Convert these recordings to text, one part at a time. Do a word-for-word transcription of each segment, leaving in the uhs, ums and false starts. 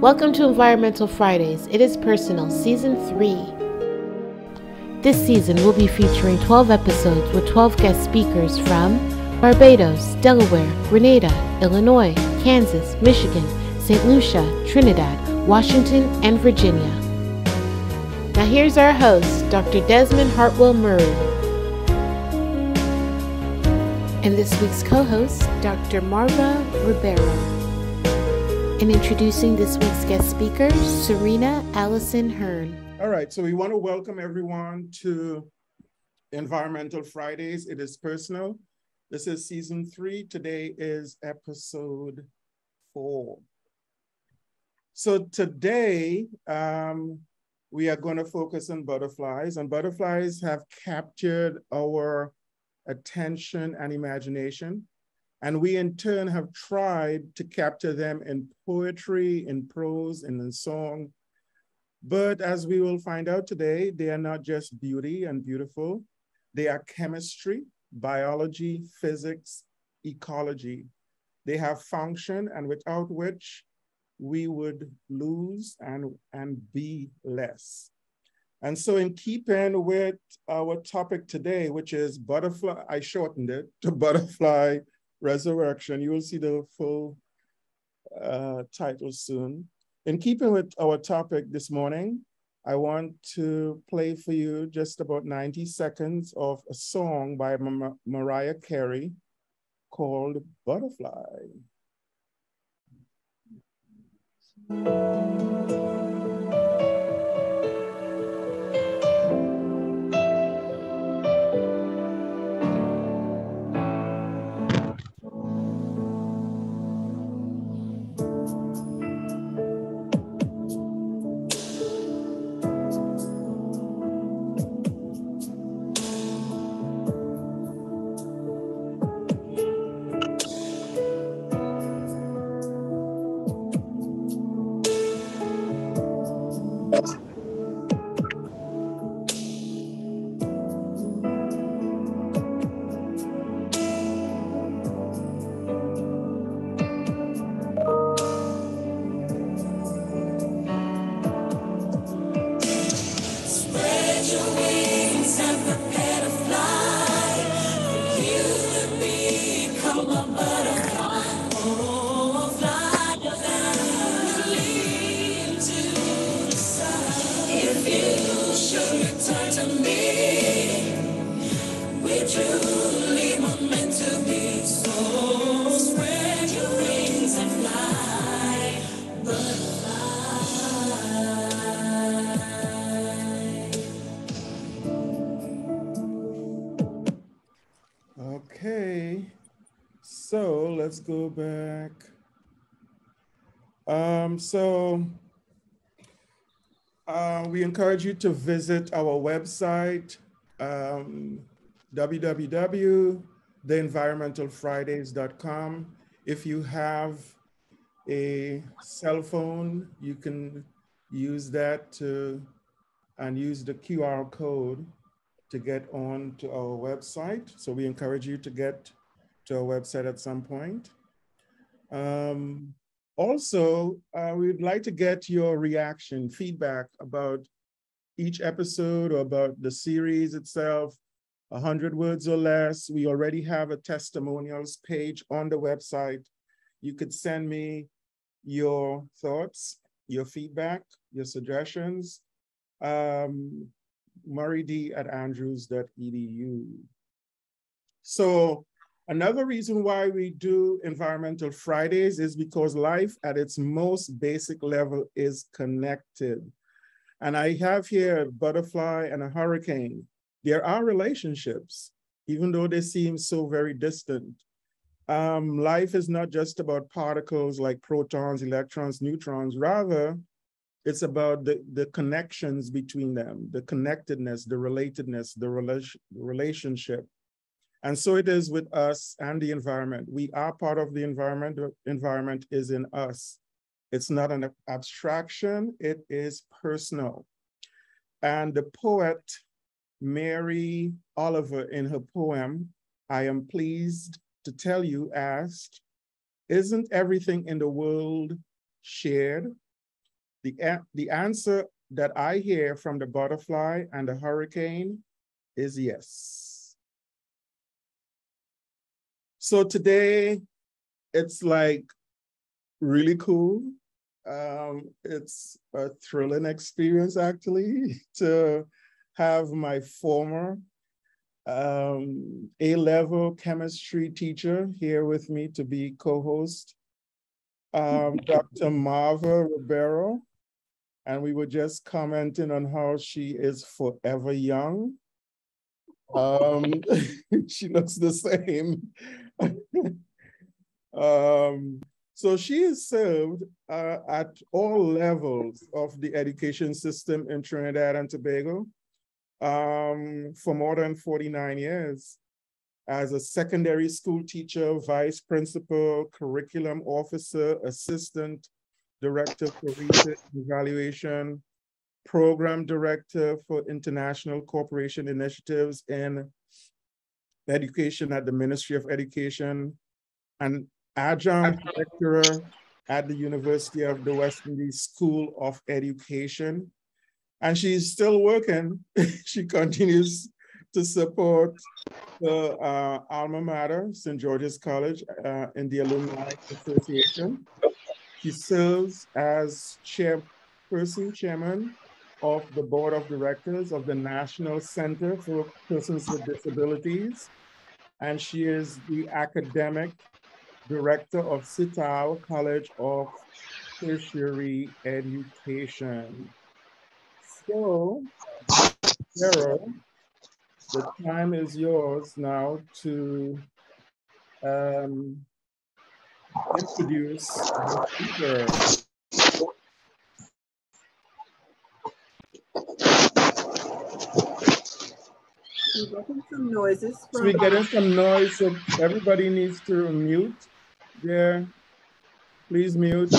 Welcome to Environmental Fridays. It is Personal, Season three. This season we'll be featuring twelve episodes with twelve guest speakers from Barbados, Delaware, Grenada, Illinois, Kansas, Michigan, Saint Lucia, Trinidad, Washington, and Virginia. Now here's our host, Doctor Desmond Hartwell Murray. And this week's co-host, Doctor Marva Ribeiro. And introducing this week's guest speaker, Serina Allison Hearn. All right, so we want to welcome everyone to Environmental Fridays. It is personal. This is season three. Today is episode four. So today, um, we are going to focus on butterflies, and butterflies have captured our attention and imagination. And we in turn have tried to capture them in poetry, in prose, and in song. But as we will find out today, they are not just beauty and beautiful. They are chemistry, biology, physics, ecology. They have function, and without which we would lose and, and be less. And so in keeping with our topic today, which is butterfly, I shortened it to butterfly resurrection. You will see the full uh, title soon. In keeping with our topic this morning, I want to play for you just about ninety seconds of a song by Mar- Mariah Carey called Butterfly. Okay, so let's go back. Um, so uh, we encourage you to visit our website, um, w w w dot the environmental fridays dot com. If you have a cell phone, you can use that to and use the Q R code to get on to our website. So we encourage you to get to our website at some point. Um, also, uh, we'd like to get your reaction, feedback about each episode or about the series itself, a hundred words or less. We already have a testimonials page on the website. You could send me your thoughts, your feedback, your suggestions. Um, murray d at andrews dot e d u. So another reason why we do Environmental Fridays is because life at its most basic level is connected. And I have here a butterfly and a hurricane. There are relationships, even though they seem so very distant. Um, life is not just about particles like protons, electrons, neutrons. Rather, it's about the, the connections between them, the connectedness, the relatedness, the relation, relationship. And so it is with us and the environment. We are part of the environment. The environment is in us. It's not an abstraction, it is personal. And the poet, Mary Oliver, in her poem, I Am Pleased to Tell You, asked, isn't everything in the world shared? The, the answer that I hear from the butterfly and the hurricane is yes. So today, it's like really cool. Um, it's a thrilling experience actually to have my former um, A-level chemistry teacher here with me to be co-host, um, Doctor Marva Ribeiro. And we were just commenting on how she is forever young. Um, she looks the same. um, so she has served uh, at all levels of the education system in Trinidad and Tobago um, for more than forty-nine years as a secondary school teacher, vice principal, curriculum officer, assistant director for research and evaluation, program director for international cooperation initiatives in education at the Ministry of Education, and adjunct lecturer at the University of the West Indies School of Education. And she's still working. She continues to support the uh, alma mater, Saint George's College, uh, in the Alumni Association. She serves as chairperson, chairman of the board of directors of the National Center for Persons with Disabilities. And she is the academic director of SITAL, College of Tertiary Education. So, Sarah, the time is yours now to um, introduce the speaker. We're getting some noises from... So we're getting some noise, so everybody needs to mute there. Please mute.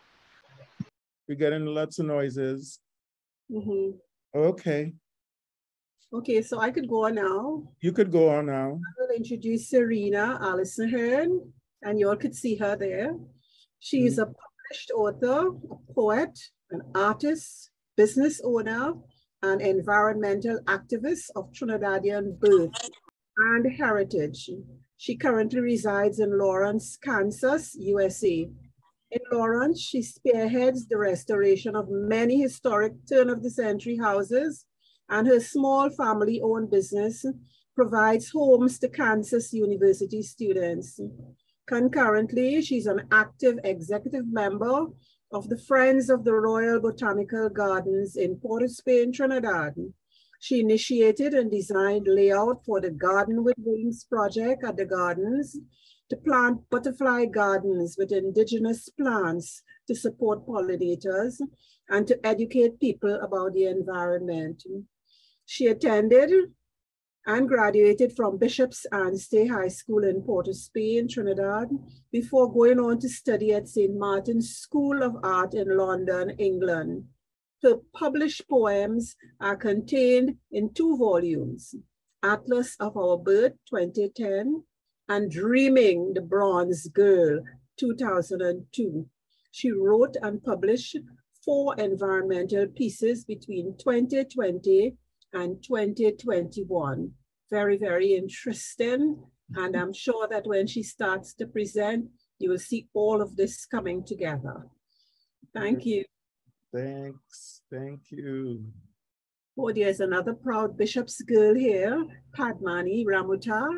We're getting lots of noises. Mm-hmm. Okay. Okay, so I could go on now. You could go on now. I will introduce Serina Allison Hearn, and you all could see her there. She is mm-hmm. a published author, a poet, an artist, business owner, and environmental activist of Trinidadian birth and heritage. She currently resides in Lawrence, Kansas, U S A. In Lawrence, she spearheads the restoration of many historic turn-of-the-century houses, and her small family-owned business provides homes to Kansas University students. Concurrently, she's an active executive member of the Friends of the Royal Botanical Gardens in Port of Spain, Trinidad. She initiated and designed layout for the Garden with Wings project at the gardens to plant butterfly gardens with indigenous plants to support pollinators and to educate people about the environment. She attended and graduated from Bishops Anstey High School in Port of Spain, Trinidad, before going on to study at Saint Martin's School of Art in London, England. Her published poems are contained in two volumes, Atlas of Our Birth, twenty ten, and Dreaming the Bronze Girl, two thousand two. She wrote and published four environmental pieces between twenty twenty and twenty twenty-one. Very, very interesting. And I'm sure that when she starts to present, you will see all of this coming together. Thank you. Thanks, thank you. Oh, there's another proud Bishop's girl here, Padmani Ramuta.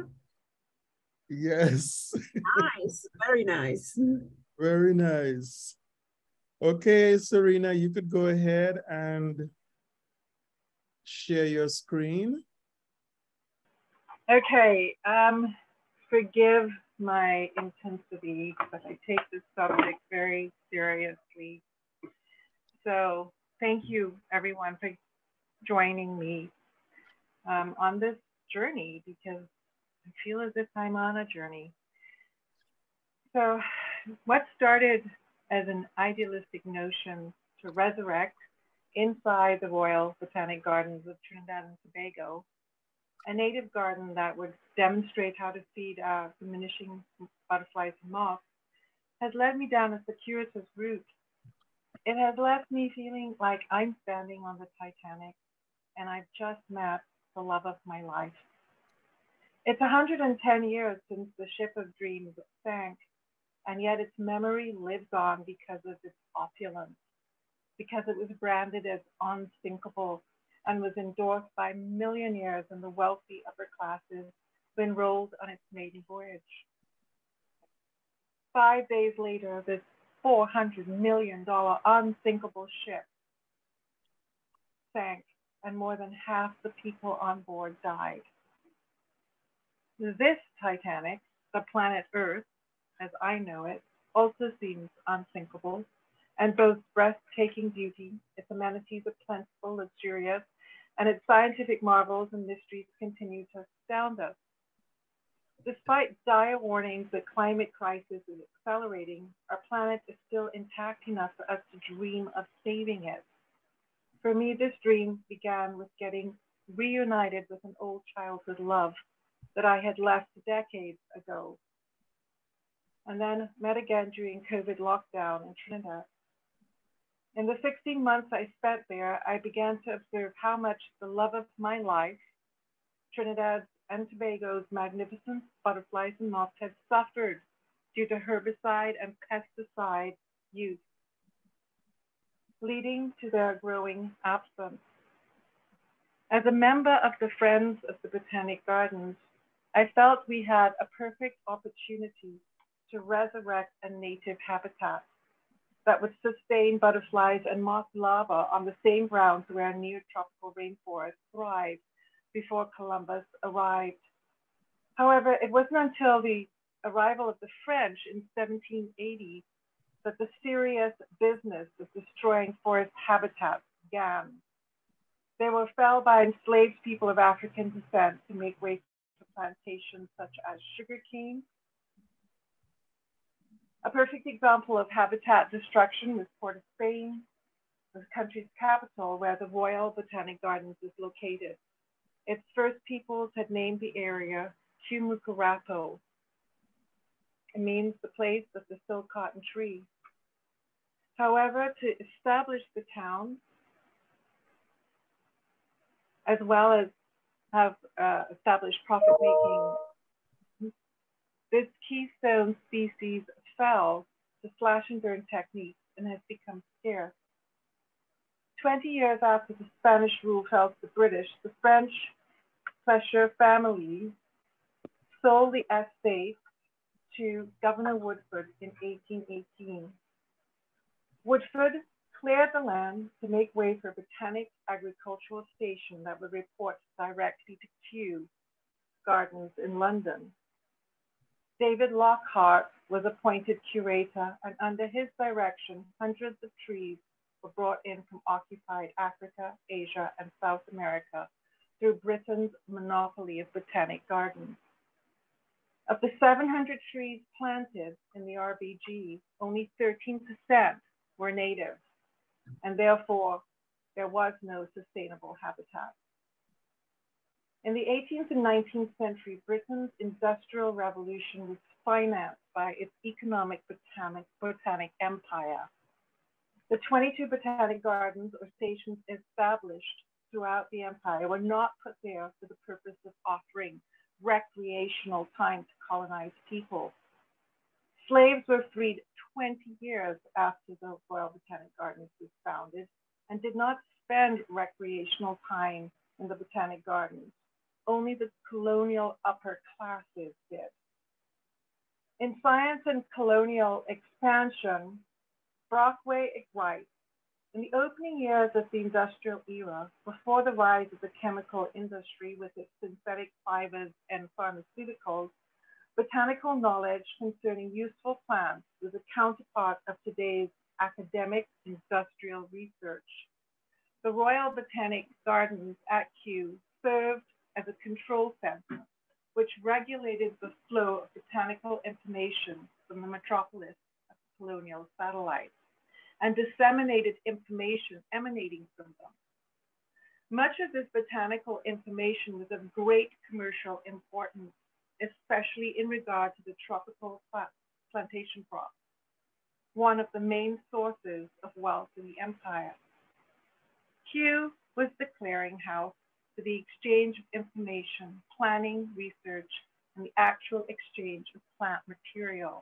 Yes. Nice, very nice. Very nice. Okay, Serina, you could go ahead and share your screen. Okay, um, forgive my intensity, but I take this subject very seriously. So thank you everyone for joining me um, on this journey, because I feel as if I'm on a journey. So what started as an idealistic notion to resurrect inside the Royal Botanical Gardens of Trinidad and Tobago, a native garden that would demonstrate how to feed uh, diminishing butterflies and moths, has led me down a circuitous route It has left me feeling like I'm standing on the Titanic and I've just met the love of my life. It's one hundred ten years since the ship of dreams sank, and yet its memory lives on because of its opulence, because it was branded as unsinkable and was endorsed by millionaires and the wealthy upper classes who enrolled on its maiden voyage. Five days later, this four hundred million dollars unsinkable ship sank, and more than half the people on board died. This Titanic, the planet Earth, as I know it, also seems unsinkable and boasts breathtaking beauty. Its amenities are plentiful, luxurious, and its scientific marvels and mysteries continue to astound us. Despite dire warnings that climate crisis is accelerating, our planet is still intact enough for us to dream of saving it. For me, this dream began with getting reunited with an old childhood love that I had left decades ago, and then met again during COVID lockdown in Trinidad. In the sixteen months I spent there, I began to observe how much the love of my life, Trinidad's and Tobago's magnificent butterflies and moths, had suffered due to herbicide and pesticide use, leading to their growing absence. As a member of the Friends of the Botanic Gardens, I felt we had a perfect opportunity to resurrect a native habitat that would sustain butterflies and moth larvae on the same grounds where neotropical rainforests thrived before Columbus arrived. However, it wasn't until the arrival of the French in seventeen eighty that the serious business of destroying forest habitats began. They were felled by enslaved people of African descent to make way for plantations such as sugarcane. A perfect example of habitat destruction was Port of Spain, the country's capital, where the Royal Botanic Gardens is located. Its first peoples had named the area Cumucurapo. It means the place of the silk cotton tree. However, to establish the town, as well as have uh, established profit-making, this keystone species fell to slash and burn techniques and has become scarce. twenty years after the Spanish rule fell to the British, the French Plesher family sold the estate to Governor Woodford in eighteen eighteen. Woodford cleared the land to make way for a botanic agricultural station that would report directly to Kew Gardens in London. David Lockhart was appointed curator, and under his direction, hundreds of trees were brought in from occupied Africa, Asia, and South America through Britain's monopoly of botanic gardens. Of the seven hundred trees planted in the R B G, only thirteen percent were native, and therefore there was no sustainable habitat. In the eighteenth and nineteenth century, Britain's Industrial Revolution was financed by its economic botanic, botanic empire. The twenty-two botanic gardens or stations established throughout the empire were not put there for the purpose of offering recreational time to colonize people. Slaves were freed twenty years after the Royal Botanic Gardens was founded and did not spend recreational time in the Botanic Gardens. Only the colonial upper classes did. In Science and Colonial Expansion, Brockway writes, in the opening years of the industrial era, before the rise of the chemical industry with its synthetic fibers and pharmaceuticals, botanical knowledge concerning useful plants was a counterpart of today's academic industrial research. The Royal Botanic Gardens at Kew served as a control center, which regulated the flow of botanical information from the metropolis of the colonial satellites and disseminated information emanating from them. Much of this botanical information was of great commercial importance, especially in regard to the tropical plantation crops. one of the main sources of wealth in the empire. Kew was the clearinghouse for the exchange of information, planning, research, and the actual exchange of plant material.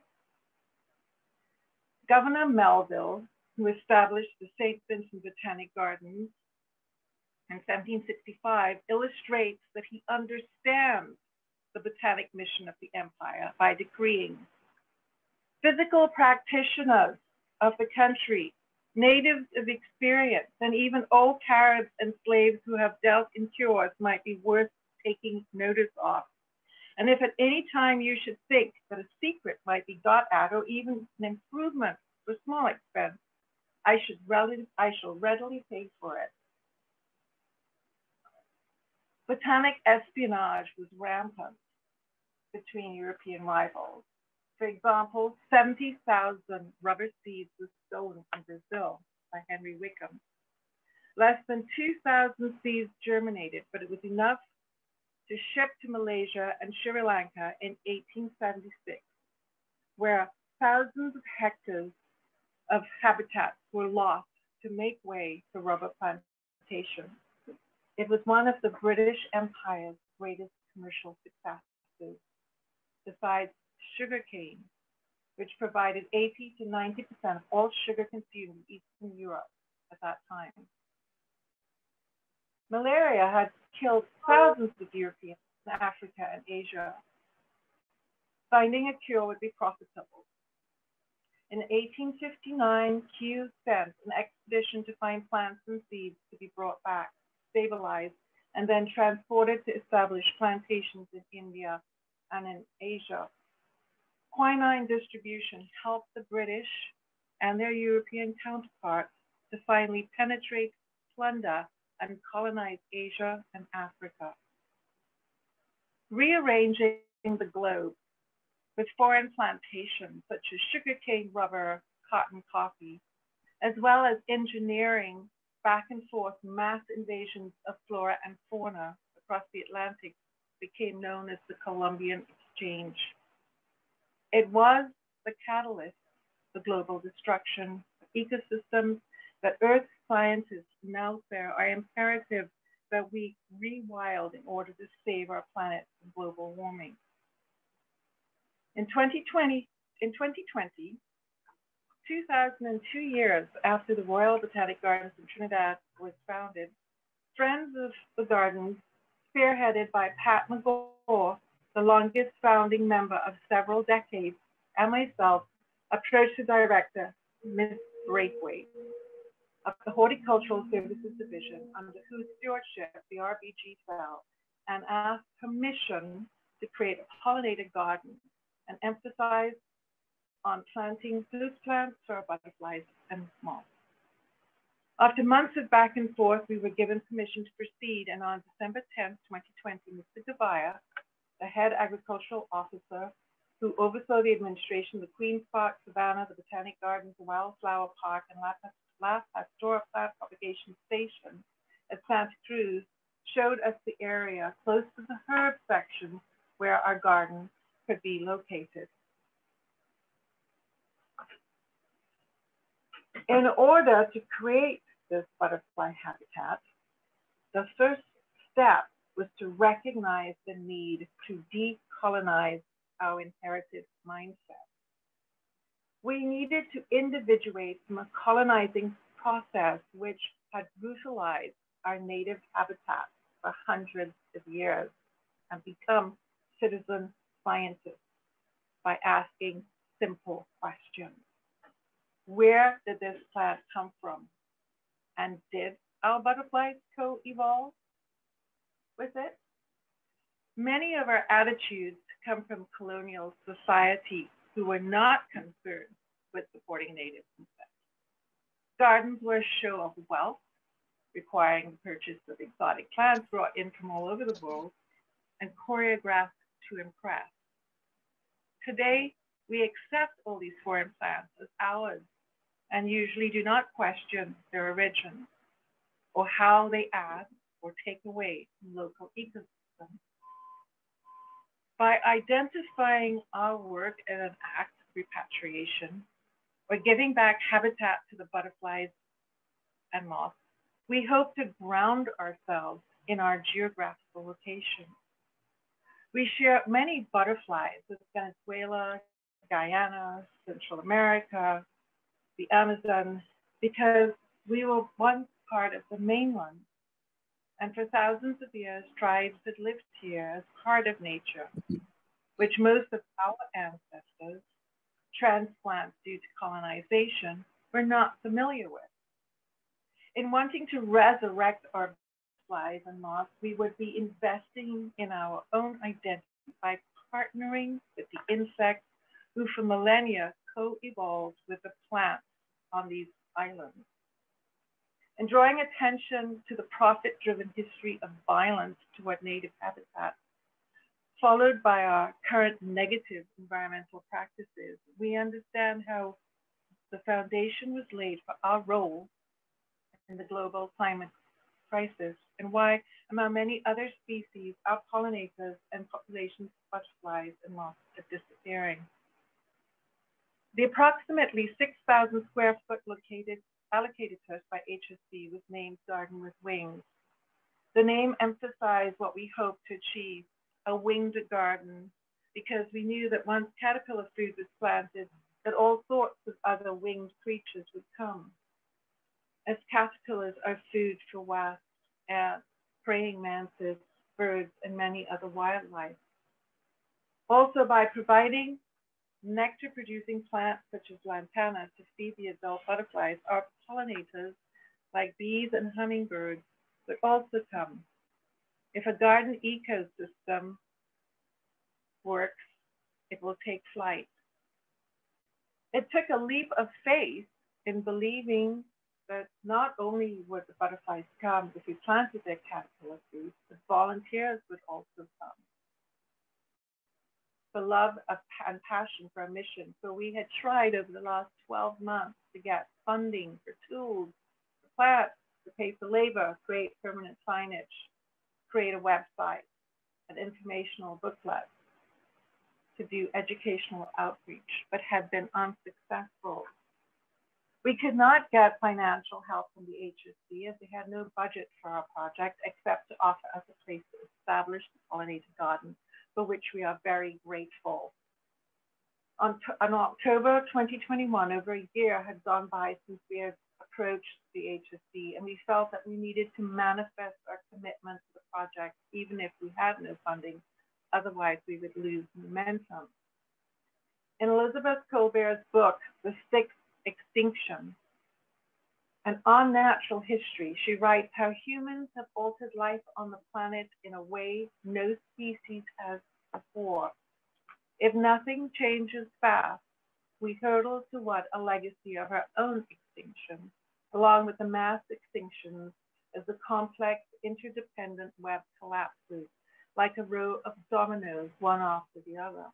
Governor Melville, who established the Saint Vincent Botanic Gardens in seventeen sixty-five, illustrates that he understands the botanic mission of the empire by decreeing, physical practitioners of the country, natives of experience, and even old Caribs and slaves who have dealt in cures might be worth taking notice of. And if at any time you should think that a secret might be got at, or even an improvement for small expense, I, should readily, I shall readily pay for it. Botanic espionage was rampant between European rivals. For example, seventy thousand rubber seeds were stolen from Brazil by Henry Wickham. Less than two thousand seeds germinated, but it was enough to ship to Malaysia and Sri Lanka in eighteen seventy-six, where thousands of hectares of habitats were lost to make way for rubber plantations. It was one of the British Empire's greatest commercial successes, besides sugarcane, which provided eighty to ninety percent of all sugar consumed in Eastern Europe at that time. Malaria had killed thousands of Europeans in Africa and Asia. Finding a cure would be profitable. In eighteen fifty-nine, Kew sent an expedition to find plants and seeds to be brought back, stabilized, and then transported to establish plantations in India and in Asia. Quinine distribution helped the British and their European counterparts to finally penetrate, plunder, and colonize Asia and Africa. Rearranging the globe with foreign plantations such as sugarcane, rubber, cotton, coffee, as well as engineering back and forth mass invasions of flora and fauna across the Atlantic became known as the Columbian Exchange. It was the catalyst for global destruction of ecosystems that earth scientists now say are imperative that we rewild in order to save our planet from global warming. In twenty twenty, in twenty twenty, two thousand two years after the Royal Botanic Gardens in Trinidad was founded, Friends of the Gardens, spearheaded by Pat McGaw, the longest founding member of several decades, and myself, approached the director, Miz Braithwaite, of the Horticultural Services Division, under whose stewardship the R B G fell, and asked permission to create a pollinator garden and emphasize on planting food plants for butterflies and moths. After months of back and forth, we were given permission to proceed, and on December tenth, twenty twenty, Mister Gavaya, the head agricultural officer who oversaw the administration of the Queen's Park, Savannah, the Botanic Gardens, the Wildflower Park, and La Pastora Plant Propagation Station at Santa Cruz, showed us the area close to the herb section where our garden could be located. In order to create this butterfly habitat, the first step was to recognize the need to decolonize our inherited mindset. We needed to individuate from a colonizing process which had brutalized our native habitats for hundreds of years and become citizen scientists by asking simple questions. Where did this plant come from? And did our butterflies co-evolve with it? Many of our attitudes come from colonial society who were not concerned with supporting natives instead. Gardens were a show of wealth, requiring the purchase of exotic plants brought in from all over the world and choreographed to impress. Today, we accept all these foreign plants as ours and usually do not question their origin or how they add or take away from local ecosystems. By identifying our work as an act of repatriation, or giving back habitat to the butterflies and moths, we hope to ground ourselves in our geographical location. We share many butterflies with Venezuela, Guyana, Central America, the Amazon, because we were once part of the mainland. And for thousands of years, tribes had lived here as part of nature, which most of our ancestors, transplants due to colonization, were not familiar with. In wanting to resurrect our butterflies and moths, we would be investing in our own identity by partnering with the insects who for millennia co-evolved with the plants on these islands. And drawing attention to the profit-driven history of violence toward native habitats, followed by our current negative environmental practices, we understand how the foundation was laid for our role in the global climate crisis, and why, among many other species, our pollinators and populations of butterflies and moths are disappearing. The approximately six thousand square foot located, allocated to us by H S C was named Garden with Wings. The name emphasized what we hoped to achieve, a winged garden, because we knew that once caterpillar food was planted, that all sorts of other winged creatures would come. As caterpillars are food for wasps, ants, praying mantises, birds, and many other wildlife. Also, by providing nectar-producing plants such as lantana to feed the adult butterflies, our pollinators, like bees and hummingbirds, would also come. If a garden ecosystem works, it will take flight. It took a leap of faith in believing that not only would the butterflies come if we planted their caterpillar food, but volunteers would also come. For love and passion for our mission. So we had tried over the last twelve months to get funding for tools, for plants, to pay for labor, create permanent signage, create a website, an informational booklet, to do educational outreach, but had been unsuccessful. We could not get financial help from the H S C as they had no budget for our project except to offer us a place to establish the pollinator garden, for which we are very grateful. On, on October twenty twenty-one, over a year had gone by since we had approached the H S C, and we felt that we needed to manifest our commitment to the project, even if we had no funding. Otherwise, we would lose momentum. In Elizabeth Colbert's book, The Sixth Extinction, an unnatural history, she writes how humans have altered life on the planet in a way no species has before. If nothing changes fast, we hurtle toward a legacy of our own extinction, along with the mass extinctions as the complex interdependent web collapses like a row of dominoes, one after the other.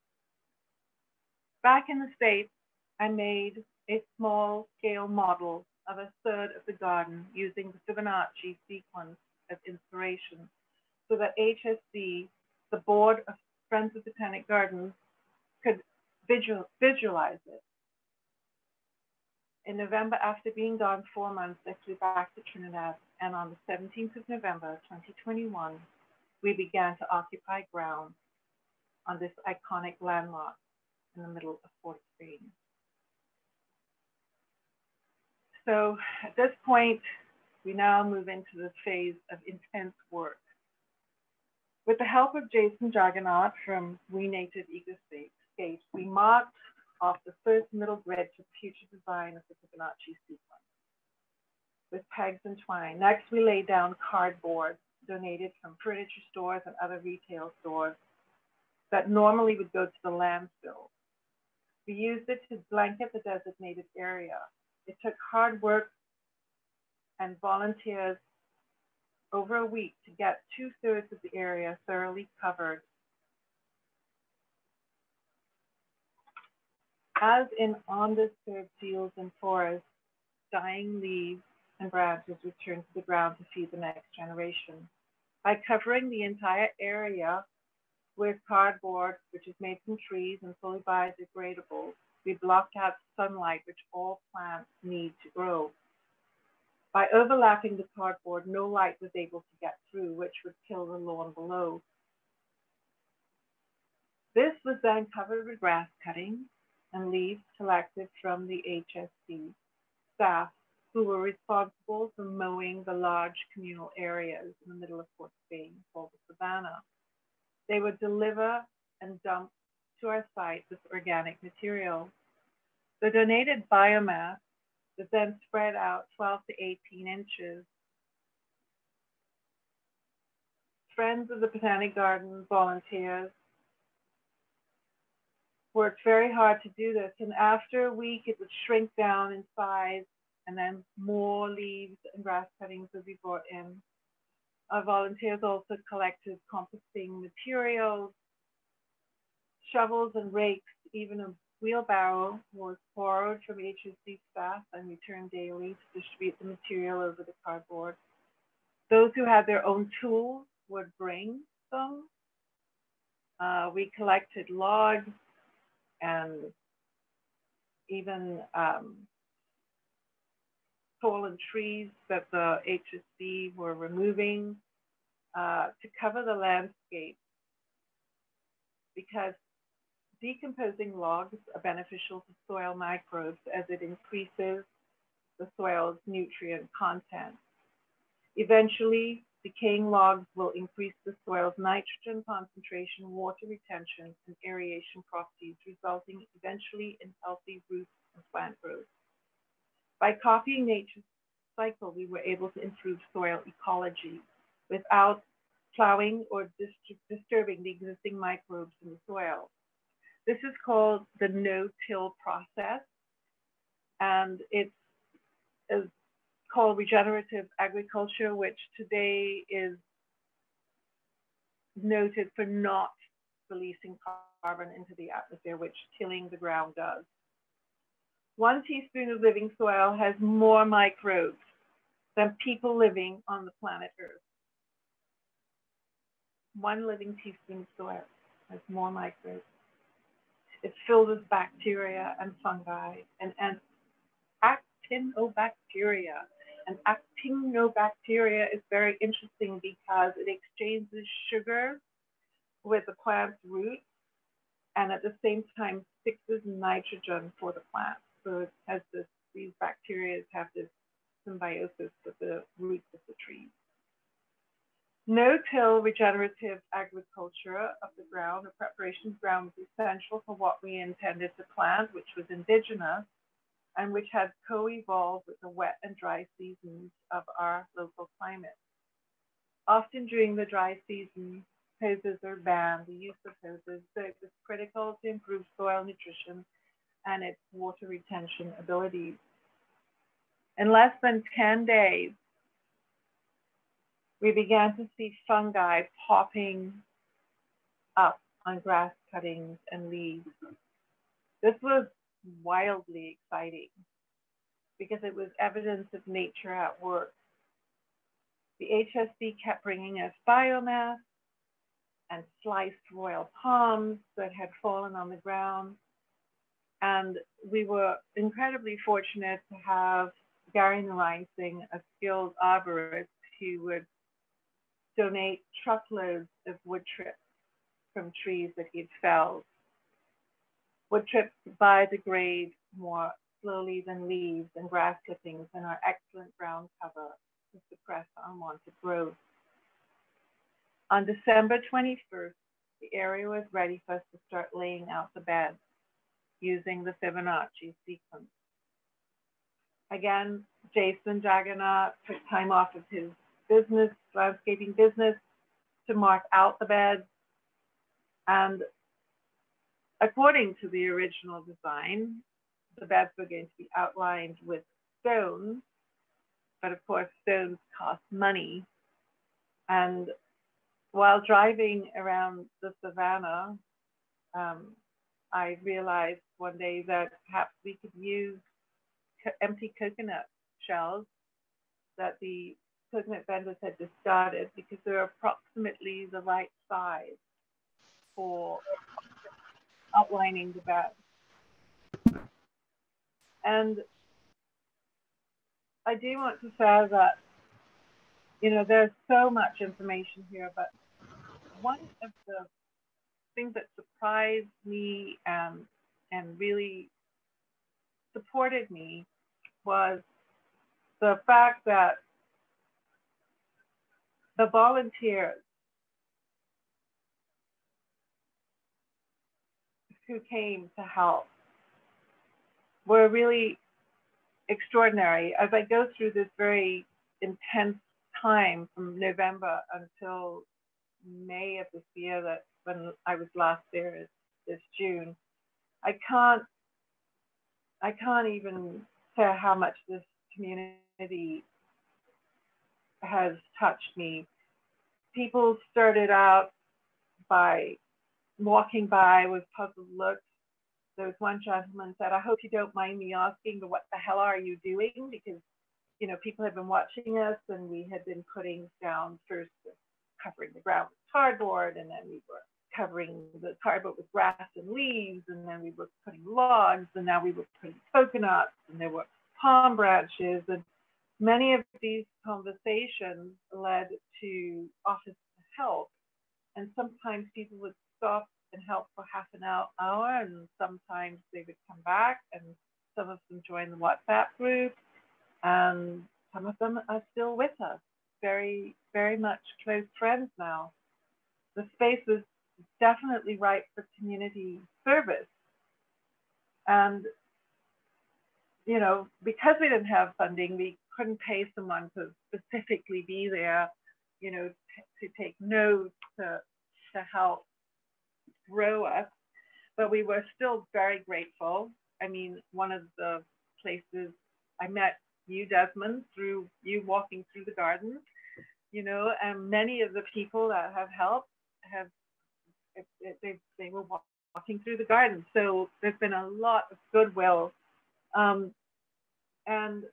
Back in the States, I made a small scale model of a third of the garden using the Fibonacci sequence as inspiration so that H S C, the board of Friends of Botanic Gardens, could visual, visualize it. In November, after being gone four months, I flew back to Trinidad, and on the seventeenth of November, twenty twenty-one, we began to occupy ground on this iconic landmark in the middle of Fort Spain. So at this point, we now move into the phase of intense work. With the help of Jason Jaggernaut from We Native Ecoscapes, we marked off the first middle grid to the future design of the Fibonacci sequence with pegs and twine. Next, we laid down cardboard donated from furniture stores and other retail stores that normally would go to the landfill. We used it to blanket the designated area. It took hard work and volunteers over a week to get two-thirds of the area thoroughly covered. As in undisturbed fields and forests, dying leaves and branches return to the ground to feed the next generation. By covering the entire area with cardboard, which is made from trees and fully biodegradable, We blocked out sunlight, which all plants need to grow. By overlapping the cardboard, no light was able to get through, which would kill the lawn below. This was then covered with grass cuttings and leaves collected from the H S C staff, who were responsible for mowing the large communal areas in the middle of Port Spain called the Savannah. They would deliver and dump to our site this organic material. The donated biomass was then spread out twelve to eighteen inches. Friends of the Botanic Gardens, volunteers, worked very hard to do this, and after a week it would shrink down in size, and then more leaves and grass cuttings would be brought in. Our volunteers also collected composting materials, shovels and rakes. Even a wheelbarrow was borrowed from H S C staff and returned daily to distribute the material over the cardboard. Those who had their own tools would bring them. Uh, we collected logs and even um, fallen trees that the H S C were removing uh, to cover the landscape, because decomposing logs are beneficial to soil microbes as it increases the soil's nutrient content. Eventually, decaying logs will increase the soil's nitrogen concentration, water retention, and aeration properties, resulting eventually in healthy roots and plant growth. By copying nature's cycle, we were able to improve soil ecology without plowing or dis disturbing the existing microbes in the soil. This is called the no-till process, and it's, it's called regenerative agriculture, which today is noted for not releasing carbon into the atmosphere, which tilling the ground does. One teaspoon of living soil has more microbes than people living on the planet Earth. One living teaspoon of soil has more microbes. It's filled with bacteria and fungi and, and actinobacteria. And actinobacteria is very interesting because it exchanges sugar with the plant's roots and at the same time fixes nitrogen for the plant. So it has this, these bacteria have this symbiosis with the roots of the trees. No-till regenerative agriculture of the ground, the preparation of ground, was essential for what we intended to plant, which was indigenous, and which had co-evolved with the wet and dry seasons of our local climate. Often during the dry season, hoses are banned, the use of hoses, so it was critical to improve soil nutrition and its water retention abilities. In less than ten days, we began to see fungi popping up on grass cuttings and leaves. This was wildly exciting because it was evidence of nature at work. The H S C kept bringing us biomass and sliced royal palms that had fallen on the ground. And we were incredibly fortunate to have Gary Narain-Singh, a skilled arborist, who would donate truckloads of wood chips from trees that he'd felled. Wood chips biodegrade more slowly than leaves and grass clippings and are excellent ground cover to suppress unwanted growth. On December twenty-first, the area was ready for us to start laying out the beds using the Fibonacci sequence. Again, Jason Jagannath took time off of his business, landscaping business, to mark out the beds. And according to the original design, the beds were going to be outlined with stones, but of course stones cost money. And while driving around the savannah, um, I realized one day that perhaps we could use co empty coconut shells that the coconut vendors had discarded because they're approximately the right size for outlining the bed. And I do want to say that, you know, there's so much information here, but one of the things that surprised me and, and really supported me was the fact that the volunteers who came to help were really extraordinary. As I go through this very intense time from November until May of this year, that when I was last there this June, I can't, I can't even say how much this community has touched me. People started out by walking by with puzzled looks. There was one gentleman said, "I hope you don't mind me asking, but what the hell are you doing?" Because, you know, people had been watching us, and we had been putting down first covering the ground with cardboard, and then we were covering the cardboard with grass and leaves, and then we were putting logs, and now we were putting coconuts, and there were palm branches. And many of these conversations led to office help, and sometimes people would stop and help for half an hour, and sometimes they would come back, and some of them joined the WhatsApp group, and some of them are still with us, very, very much close friends now. The space was definitely right for community service. And, you know, because we didn't have funding, we couldn't pay someone to specifically be there, you know, to take notes, to, to help grow us, but we were still very grateful. I mean, one of the places I met you, Desmond, through you walking through the garden, you know, and many of the people that have helped have, they, they were walking through the garden. So there's been a lot of goodwill. Um, and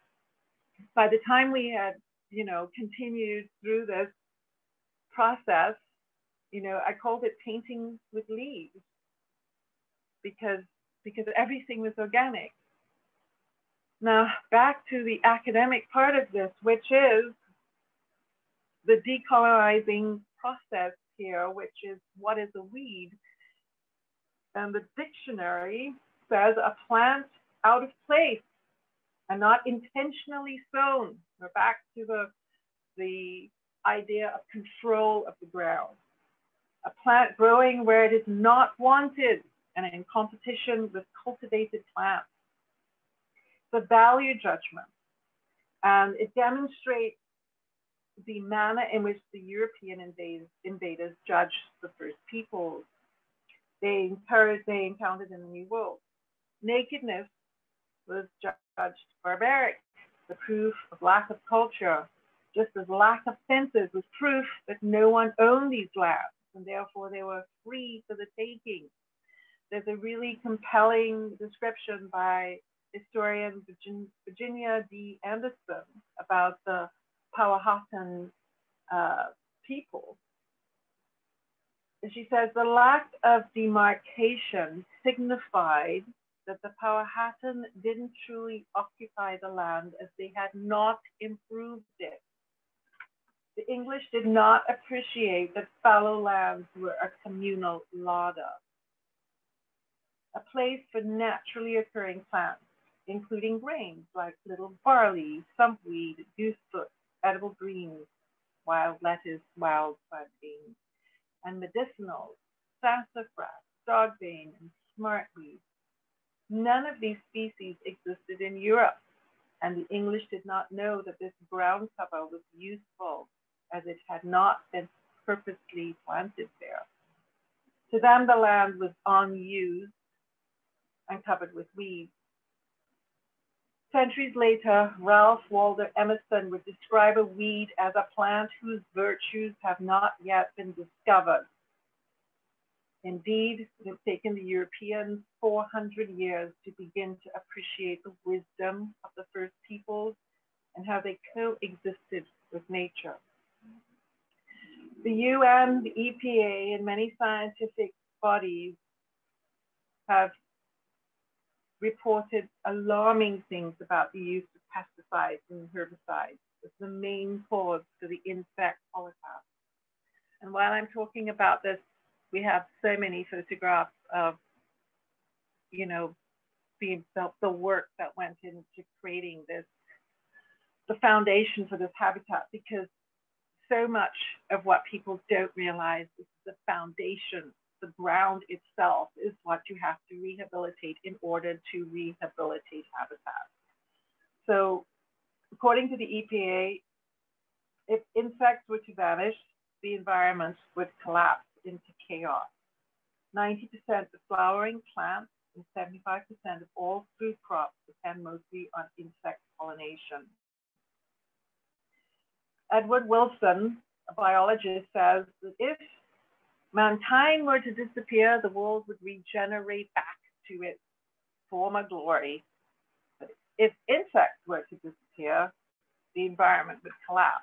by the time we had, you know, continued through this process, you know, I called it painting with leaves because, because everything was organic. Now, back to the academic part of this, which is the decolonizing process here, which is what is a weed? And the dictionary says a plant out of place and not intentionally sown. We're back to the, the idea of control of the ground. A plant growing where it is not wanted and in competition with cultivated plants. The value judgment, and it demonstrates the manner in which the European invaders, invaders judged the first peoples they encouraged, they encountered in the New World. Nakedness was judged barbaric, the proof of lack of culture, just as lack of fences was proof that no one owned these lands, and therefore they were free for the taking. There's a really compelling description by historian Virginia D. Anderson about the Powhatan uh, people. And she says the lack of demarcation signified that the Powhatan didn't truly occupy the land as they had not improved it. The English did not appreciate that fallow lands were a communal larder, a place for naturally occurring plants, including grains like little barley, sumpweed, goosefoot, edible greens, wild lettuce, wild plantain, and medicinals, sassafras, dogbane, and smartweed. None of these species existed in Europe, and the English did not know that this ground cover was useful as it had not been purposely planted there. To them, the land was unused and covered with weeds. Centuries later, Ralph Waldo Emerson would describe a weed as a plant whose virtues have not yet been discovered. Indeed, it has taken the Europeans four hundred years to begin to appreciate the wisdom of the first peoples and how they coexisted with nature. The U N, the E P A, and many scientific bodies have reported alarming things about the use of pesticides and herbicides as the main cause for the insect habitat. And while I'm talking about this, we have so many photographs of, you know, the, the work that went into creating this, the foundation for this habitat, because so much of what people don't realize is the foundation, the ground itself is what you have to rehabilitate in order to rehabilitate habitat. So according to the E P A, if insects were to vanish, the environment would collapse into chaos. ninety percent of flowering plants and seventy-five percent of all food crops depend mostly on insect pollination. Edward Wilson, a biologist, says that if mankind were to disappear, the world would regenerate back to its former glory. But if insects were to disappear, the environment would collapse.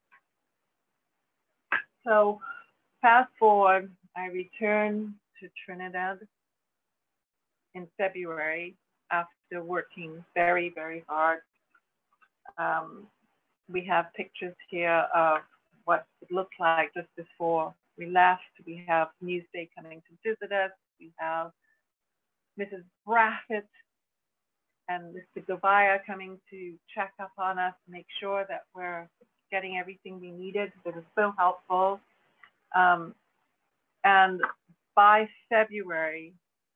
So fast forward, I returned to Trinidad in February after working very, very hard. Um, we have pictures here of what it looked like just before we left. We have Newsday coming to visit us. We have Missus Braffett and Mister Gobaya coming to check up on us, make sure that we're getting everything we needed. They were so helpful. Um, and by February,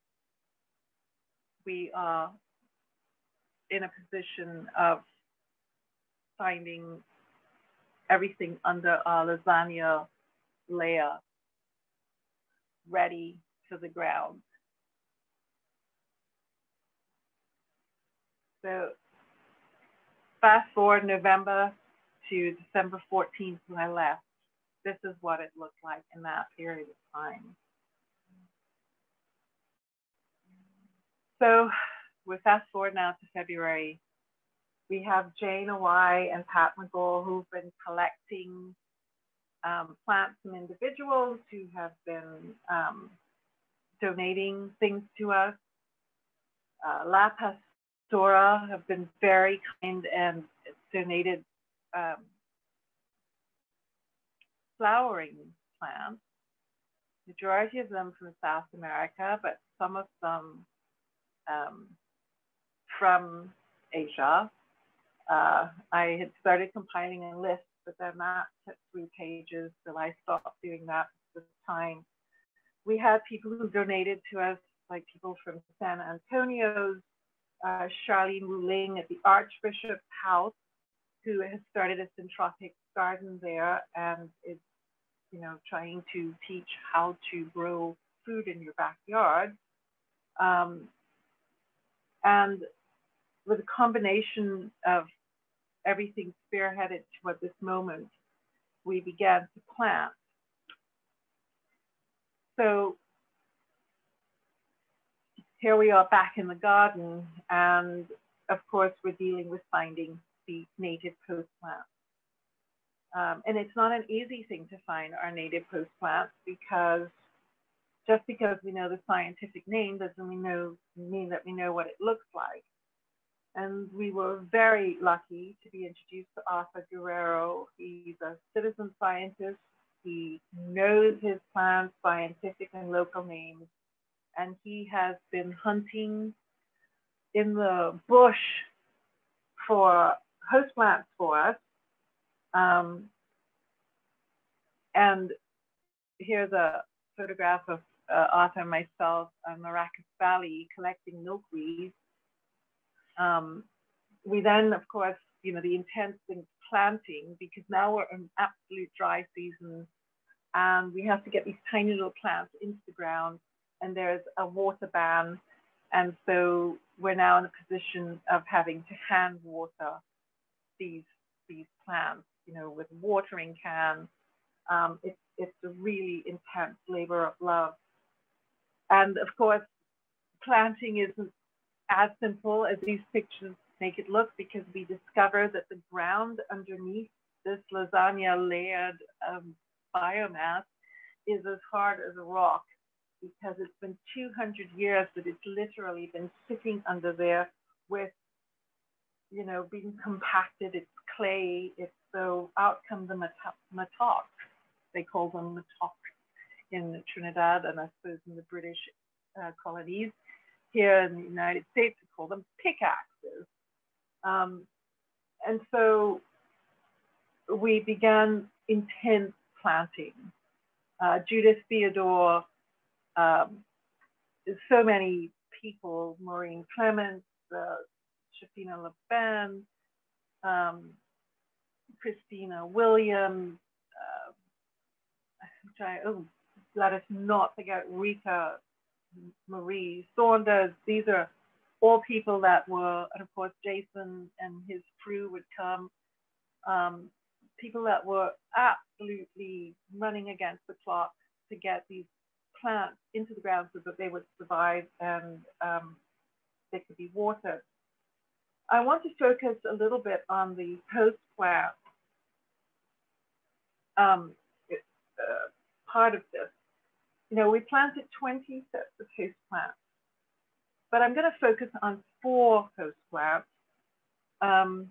we are in a position of finding everything under our lasagna layer ready for the ground. So fast forward November to December fourteenth when I left. This is what it looked like in that period of time. So we fast forward now to February. We have Jane Awai and Pat McGaul who've been collecting um, plants from individuals who have been um, donating things to us. Uh, La Pastora have been very kind and donated um, flowering plants, majority of them from South America, but some of them um, from Asia. Uh, I had started compiling a list, but then that took three pages, so I stopped doing that at this time. We had people who donated to us, like people from San Antonio's, uh, Charlene Wuling at the Archbishop's House, who has started a syntropic garden there and is, you know, trying to teach how to grow food in your backyard. Um, and with a combination of everything spearheaded to at this moment, we began to plant. So here we are back in the garden, and of course we're dealing with finding the native host plants. Um, and it's not an easy thing to find our native host plants, because just because we know the scientific name doesn't we know, mean that we know what it looks like. And we were very lucky to be introduced to Arthur Guerrero. He's a citizen scientist. He knows his plants, scientific and local names. And he has been hunting in the bush for host plants for us. Um, and here's a photograph of uh, Arthur and myself on Maracas Valley collecting milkweed. Um, we then, of course, you know, the intense in planting, because now we're in absolute dry season and we have to get these tiny little plants into the ground, and there's a water ban. And so we're now in a position of having to hand water these, these plants, you know, with watering cans. Um, it's, it's a really intense labor of love. And of course, planting isn't as simple as these pictures make it look, because we discover that the ground underneath this lasagna layered um, biomass is as hard as a rock, because it's been two hundred years that it's literally been sitting under there with, you know, being compacted. It's clay. It's so out come the mattock. They call them mattock in Trinidad, and I suppose in the British uh, colonies. Here in the United States, we call them pickaxes. Um, and so we began intense planting. Uh, Judith Theodore, um, so many people, Maureen Clements, uh, Shafina LeBen, um, Christina Williams, uh, which I, oh, let us not forget Rita Marie Saunders. These are all people that were, and of course, Jason and his crew would come. Um, people that were absolutely running against the clock to get these plants into the ground so that they would survive and um, they could be watered. I want to focus a little bit on the host plant um, it, uh, part of this. You know, we planted twenty sets of host plants, but I'm going to focus on four host plants. Um,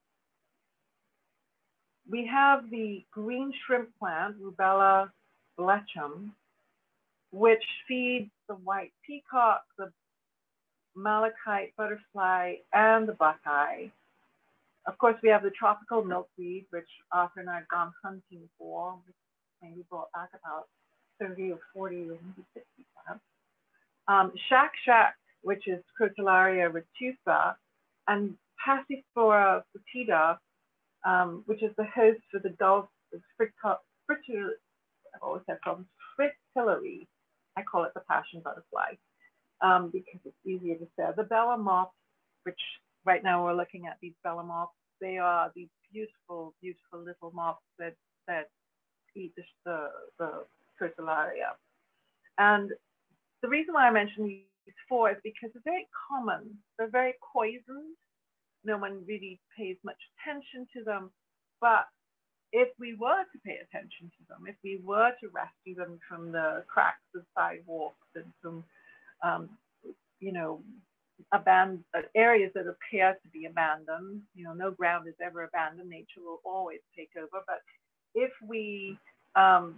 we have the green shrimp plant, Rubella blechem, which feeds the white peacock, the malachite butterfly, and the buckeye. Of course, we have the tropical milkweed, which Arthur and I have gone hunting for. Maybe brought back about thirty or forty or maybe sixty plants. Um, Shack Shack, which is Crotalaria retusa, and Passiflora foetida, um, which is the host for the Gulf fritillary. I've always had problems. Fritillary. I call it the passion butterfly um, because it's easier to say. The Bella moths, which right now we're looking at these Bella moths. They are these beautiful, beautiful little moths that that eat the the, the Crotalaria. And the reason why I mention these four is because they're very common. They're very poisoned. No one really pays much attention to them. But if we were to pay attention to them, if we were to rescue them from the cracks of sidewalks and from, um, you know, abandoned areas that appear to be abandoned, you know, no ground is ever abandoned. Nature will always take over. But if we, um,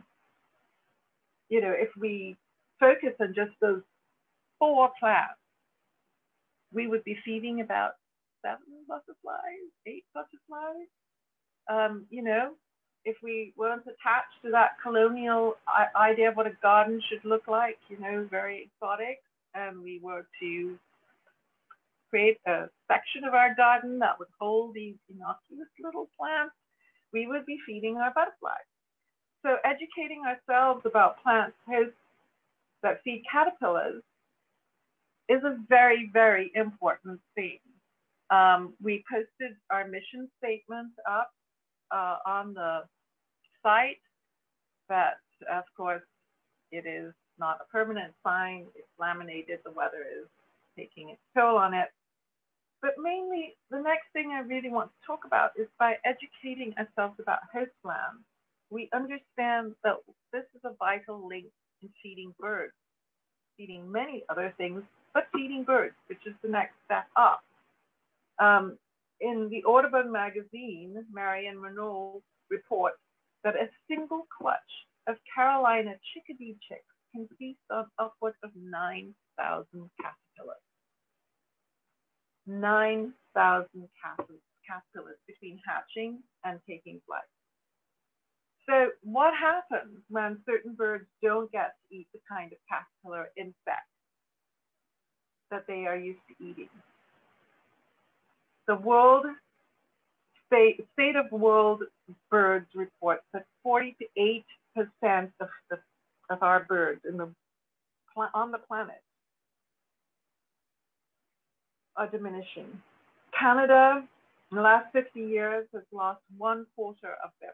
you know, if we focus on just those four plants, we would be feeding about seven butterflies, eight butterflies. Um, you know, if we weren't attached to that colonial idea of what a garden should look like, you know, very exotic, and we were to create a section of our garden that would hold these innocuous little plants, we would be feeding our butterflies. So educating ourselves about plants that feed caterpillars is a very, very important thing. Um, we posted our mission statement up uh, on the site, but of course it is not a permanent sign. It's laminated. The weather is taking its toll on it. But mainly, the next thing I really want to talk about is by educating ourselves about hostland, we understand that this is a vital link in feeding birds, feeding many other things, but feeding birds, which is the next step up. Um, in the Audubon magazine, Marianne Renault reports that a single clutch of Carolina chickadee chicks can feast on upwards of nine thousand caterpillars. nine thousand caterpillars between hatching and taking flight. So what happens when certain birds don't get to eat the kind of caterpillar insect that they are used to eating? The World State, State of World Birds reports that forty to eight percent of, the, of our birds in the, on the planet are diminishing. Canada, in the last fifty years, has lost one quarter of their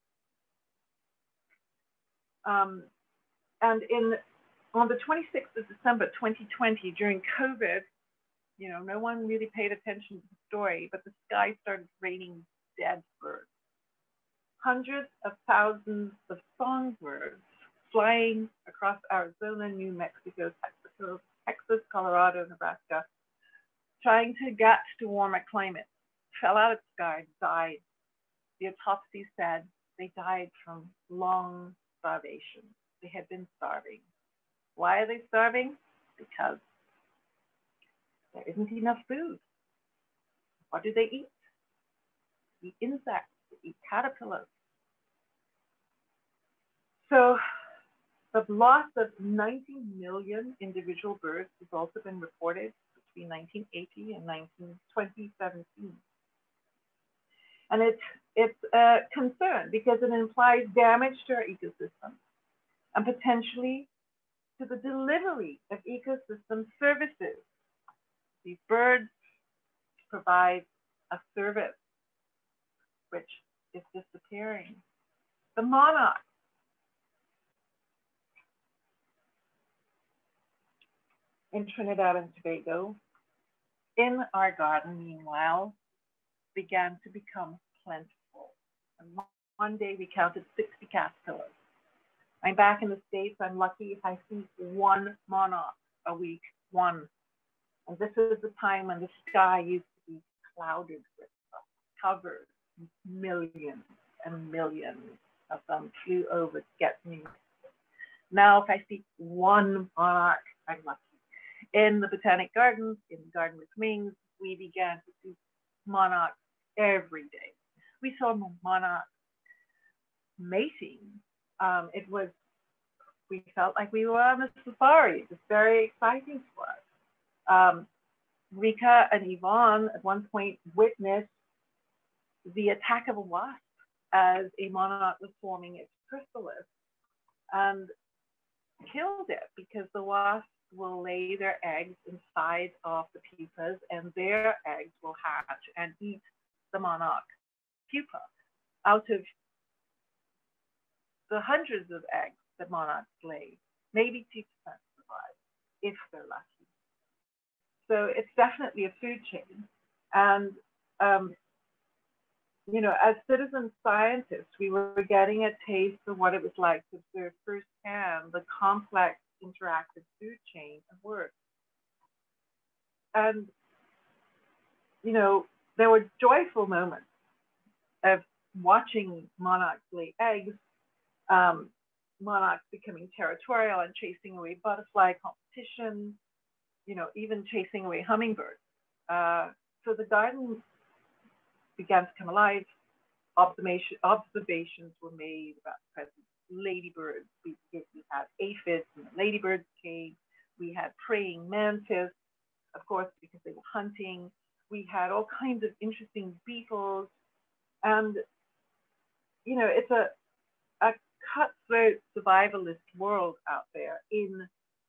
birds. Um, and in, on the twenty-sixth of December, twenty twenty, during COVID, you know, no one really paid attention to the story, but the sky started raining dead birds. Hundreds of thousands of songbirds flying across Arizona, New Mexico, Texas, Texas, Colorado, Nebraska, trying to get to warmer climates, fell out of the sky, died. The autopsy said they died from long starvation. They had been starving. Why are they starving? Because there isn't enough food. What do they eat? They eat insects, they eat caterpillars. So the loss of ninety million individual birds has also been reported between nineteen eighty and twenty seventeen. And it's, it's a concern because it implies damage to our ecosystem and potentially to the delivery of ecosystem services. These birds provide a service which is disappearing. The monarch. In Trinidad and Tobago, in our garden, meanwhile, began to become plentiful. And one day we counted sixty caterpillars. I'm back in the States. I'm lucky if I see one monarch a week, one. And this is the time when the sky used to be clouded with them, covered. Millions and millions of them flew over to get me. Now, if I see one monarch, I'm lucky. In the Botanic Gardens, in the Garden with Wings, we began to see monarchs every day. We saw monarchs mating. Um, it was, we felt like we were on a safari. It was very exciting for us. Um, Rika and Yvonne at one point witnessed the attack of a wasp as a monarch was forming its chrysalis and killed it because the wasp will lay their eggs inside of the pupas and their eggs will hatch and eat the monarch pupa. Out of the hundreds of eggs that monarchs lay, maybe two percent survive if they're lucky. So it's definitely a food chain. And, um, you know, as citizen scientists, we were getting a taste of what it was like to observe firsthand the complex interactive food chain at work. And, you know, there were joyful moments of watching monarchs lay eggs, um, monarchs becoming territorial and chasing away butterfly competition, you know, even chasing away hummingbirds. Uh, so the garden began to come alive. Observation, observations were made about the presence of ladybirds. We, we had aphids and the ladybirds came. We had praying mantis, of course, because they were hunting. We had all kinds of interesting beetles. And, you know, it's a, a cutthroat survivalist world out there in,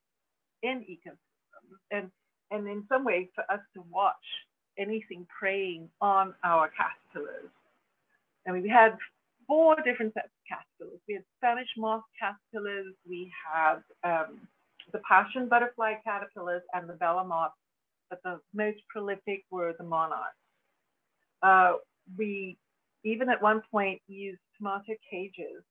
in ecosystems. And, and in some ways, for us to watch anything preying on our caterpillars. And we had four different sets of caterpillars. We had Spanish moth caterpillars, we had um, the passion butterfly caterpillars and the Bella moths, but the most prolific were the monarchs. Uh, we even at one point used tomato cages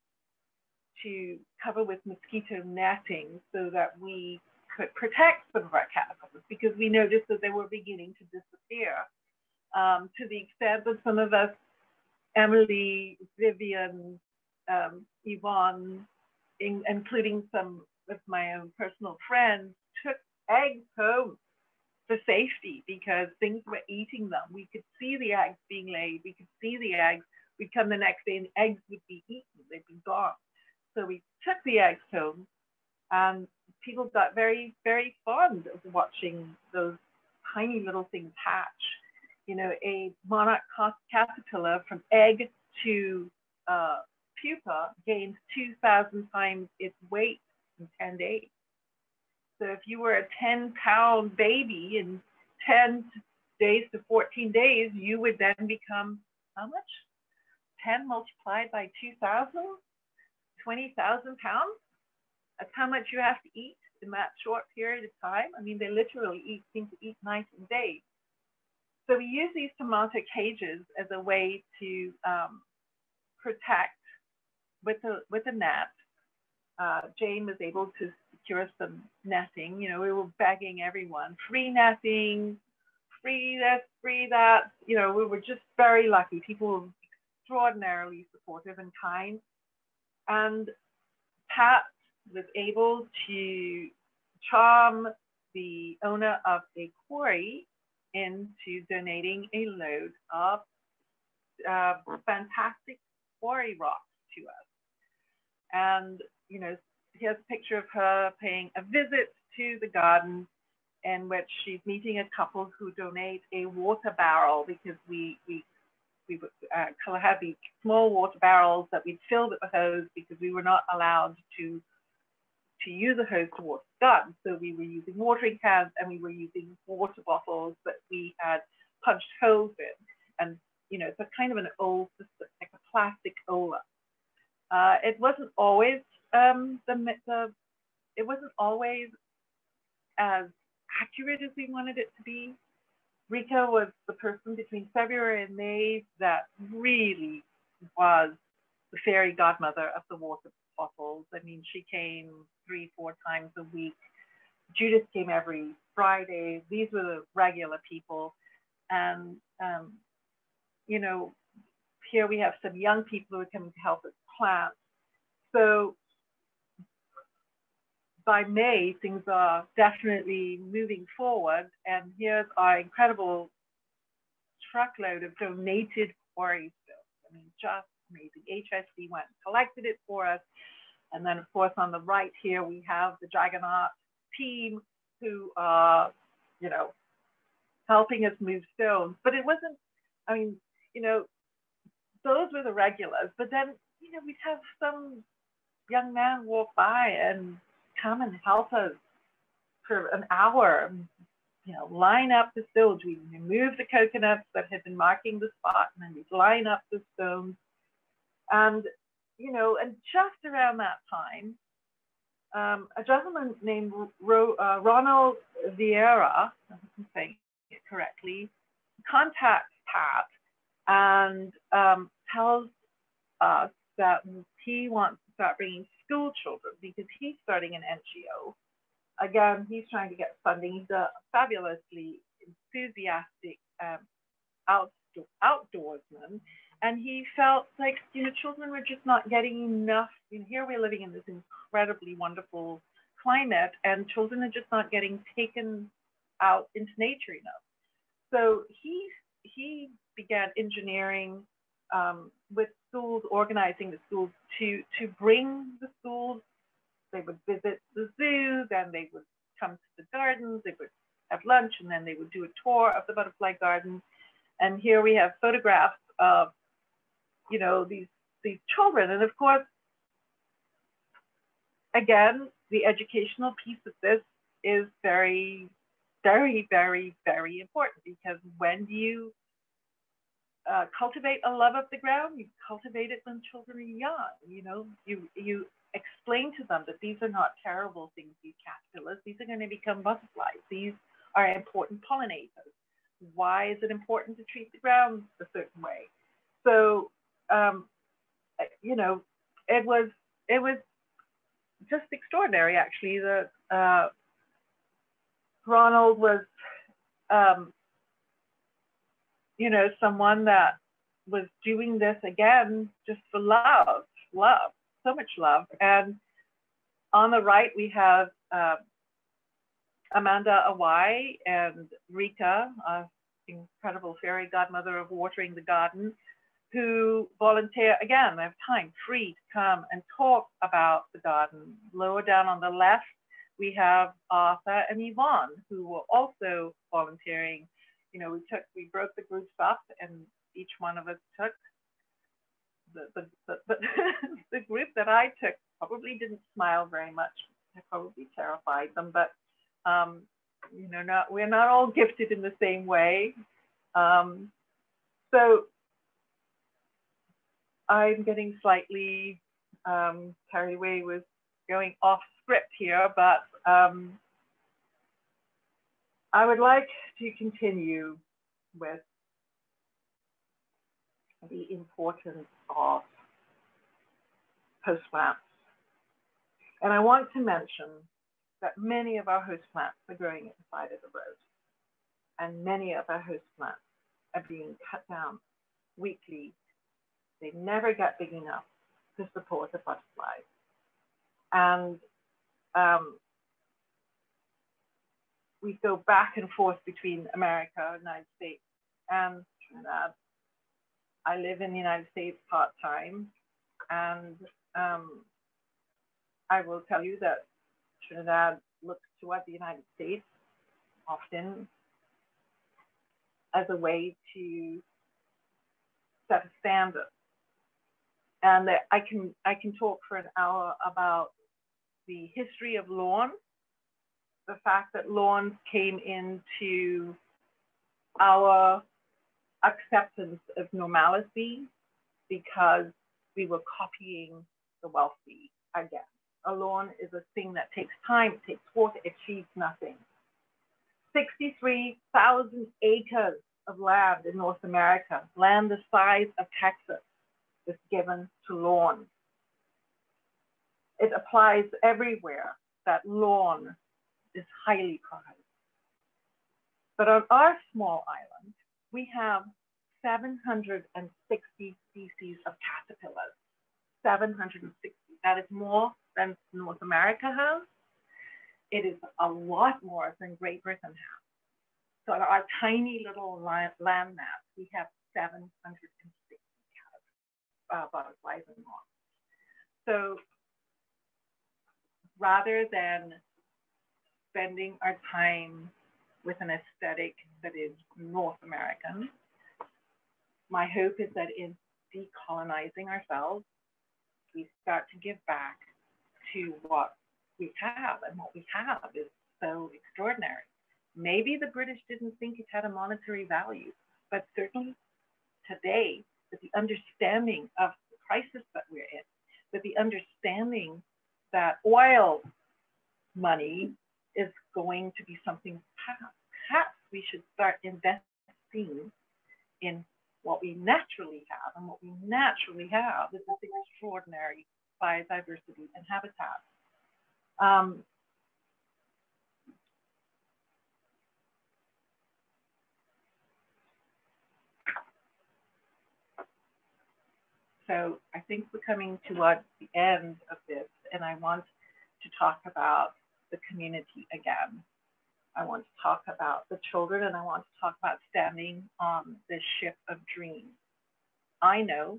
to cover with mosquito netting so that we could protect some of our caterpillars because we noticed that they were beginning to disappear um, to the extent that some of us, Emily, Vivian, um, Yvonne, in, including some of my own personal friends, took eggs home for safety because things were eating them. We could see the eggs being laid. We could see the eggs. We'd come the next day and eggs would be eaten. They'd be gone. So we took the eggs home and people got very, very fond of watching those tiny little things hatch. You know, a monarch caterpillar from egg to uh, pupa gains two thousand times its weight in ten days. So if you were a ten pound baby in ten days to fourteen days, you would then become how much? ten multiplied by two thousand? twenty thousand pounds? That's how much you have to eat in that short period of time. I mean, they literally eat, seem to eat night and day. So we use these tomato cages as a way to um, protect with a, with a net uh, Jane was able to secure some netting. You know, we were begging everyone, free netting, free this, free that. You know, we were just very lucky. People were extraordinarily supportive and kind. And Pat was able to charm the owner of a quarry into donating a load of uh, fantastic quarry rocks to us. And, you know, here's a picture of her paying a visit to the garden in which she's meeting a couple who donate a water barrel, because we, we, we uh, had these small water barrels that we'd filled with the hose because we were not allowed to to use a hose to water the garden. So we were using watering cans and we were using water bottles that we had punched holes in. And, you know, it's a kind of an old system, like a plastic Ola. Uh, it wasn't always um, the, the, it wasn't always as accurate as we wanted it to be. Rika was the person between February and May that really was the fairy godmother of the water bottles. I mean, she came three, four times a week. Judith came every Friday. These were the regular people. And, um, you know, here we have some young people who are coming to help us plant. So by May, things are definitely moving forward. And here's our incredible truckload of donated quarry stones. I mean, just amazing. H S D went and collected it for us. And then, of course, on the right here, we have the Dragonaut team who are, you know, helping us move stones. But it wasn't, I mean, you know, those were the regulars. But then, you know, we'd have some young man walk by and come and help us for an hour, you know, line up the stones. We'd remove the coconuts that had been marking the spot, and then we'd line up the stones. And, you know, and just around that time, um, a gentleman named Ro uh, Ronald Vieira, I hope I'm saying it correctly, contacts Pat and um, tells us that he wants to start bringing school children because he's starting an N G O. Again, he's trying to get funding. He's a fabulously enthusiastic um, out outdoorsman. And he felt like, you know, children were just not getting enough. You know, here we're living in this incredibly wonderful climate, and children are just not getting taken out into nature enough. So he, he began engineering um, with schools, organizing the schools to, to bring the schools. They would visit the zoo, then they would come to the gardens, they would have lunch, and then they would do a tour of the butterfly garden. And here we have photographs of, you know, these, these children. And of course, again, the educational piece of this is very, very, very, very important, because when do you uh, cultivate a love of the ground? You cultivate it when children are young. You know, you, you explain to them that these are not terrible things, these caterpillars. These are going to become butterflies. These are important pollinators. Why is it important to treat the ground a certain way? So, um, you know, it was it was just extraordinary, actually. That uh, Ronald was, um, you know, someone that was doing this again just for love, love, so much love. And on the right, we have uh, Amanda Awai and Rika, uh, incredible fairy godmother of watering the garden, who volunteer, again, they have time free to come and talk about the garden. Lower down on the left, we have Arthur and Yvonne, who were also volunteering. You know, we took, we broke the groups up, and each one of us took the, the, the, the, the group that I took probably didn't smile very much. I probably terrified them, but, um, you know, not, we're not all gifted in the same way. Um, so, I'm getting slightly um, carried away with going off script here, but um, I would like to continue with the importance of post-plants. And I want to mention that many of our host plants are growing at the side of the road. And many of our host plants are being cut down weekly. They never get big enough to support the butterflies. And um, we go back and forth between America, United States, and Trinidad. I live in the United States part-time, and um, I will tell you that Trinidad looks toward the United States often as a way to set a standard. And I can, I can talk for an hour about the history of lawn, the fact that lawns came into our acceptance of normalcy because we were copying the wealthy again. A lawn is a thing that takes time, it takes water, it achieves nothing. sixty-three thousand acres of land in North America, land the size of Texas, is given to lawn. It applies everywhere that lawn is highly prized. But on our small island, we have seven hundred sixty species of caterpillars. seven hundred sixty. That is more than North America has. It is a lot more than Great Britain has. So on our tiny little land mass, we have seven hundred sixty uh, butterflies and moths. So rather than spending our time with an aesthetic that is North American, my hope is that in decolonizing ourselves, we start to give back to what we have, and what we have is so extraordinary. Maybe the British didn't think it had a monetary value, but certainly today, with the understanding of the crisis that we're in, with the understanding that oil money is going to be something past, perhaps we should start investing in what we naturally have, and what we naturally have is this extraordinary biodiversity and habitat. Um, so I think we're coming towards the end of this, and I want to talk about the community again. I want to talk about the children, and I want to talk about standing on this ship of dreams. I know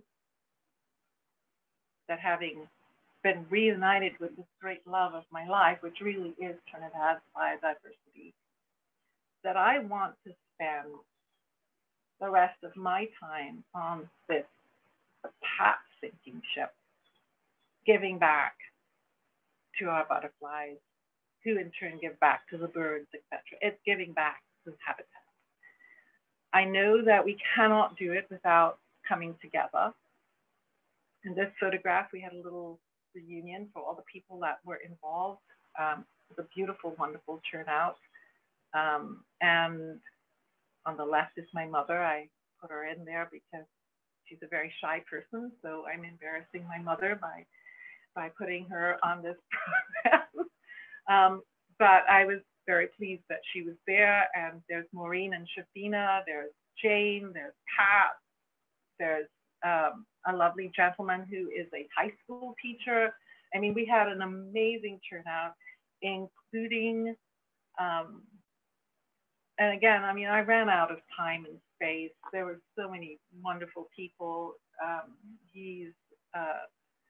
that having been reunited with this great love of my life, which really is Trinidad's biodiversity, that I want to spend the rest of my time on this path-sinking ship, giving back to our butterflies, who in turn give back to the birds, et cetera. It's giving back to habitat. I know that we cannot do it without coming together. In this photograph, we had a little reunion for all the people that were involved. Um, it was a beautiful, wonderful turnout. Um, and on the left is my mother. I put her in there because she's a very shy person. So I'm embarrassing my mother by, by putting her on this program. Um, but I was very pleased that she was there. And there's Maureen and Shafina, there's Jane, there's Pat, there's um, a lovely gentleman who is a high school teacher. I mean, we had an amazing turnout, including, um, and again, I mean, I ran out of time and space. There were so many wonderful people. Um, he's, uh,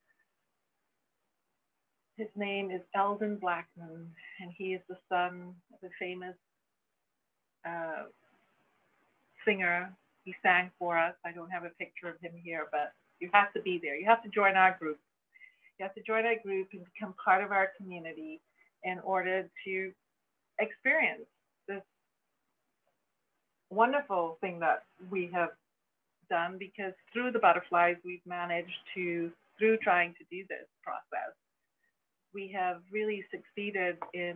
his name is Eldon Blackman, and he is the son of a famous uh, singer. He sang for us. I don't have a picture of him here, but you have to be there. You have to join our group. You have to join our group and become part of our community in order to experience this wonderful thing that we have done, because through the butterflies, we've managed to, through trying to do this process, we have really succeeded in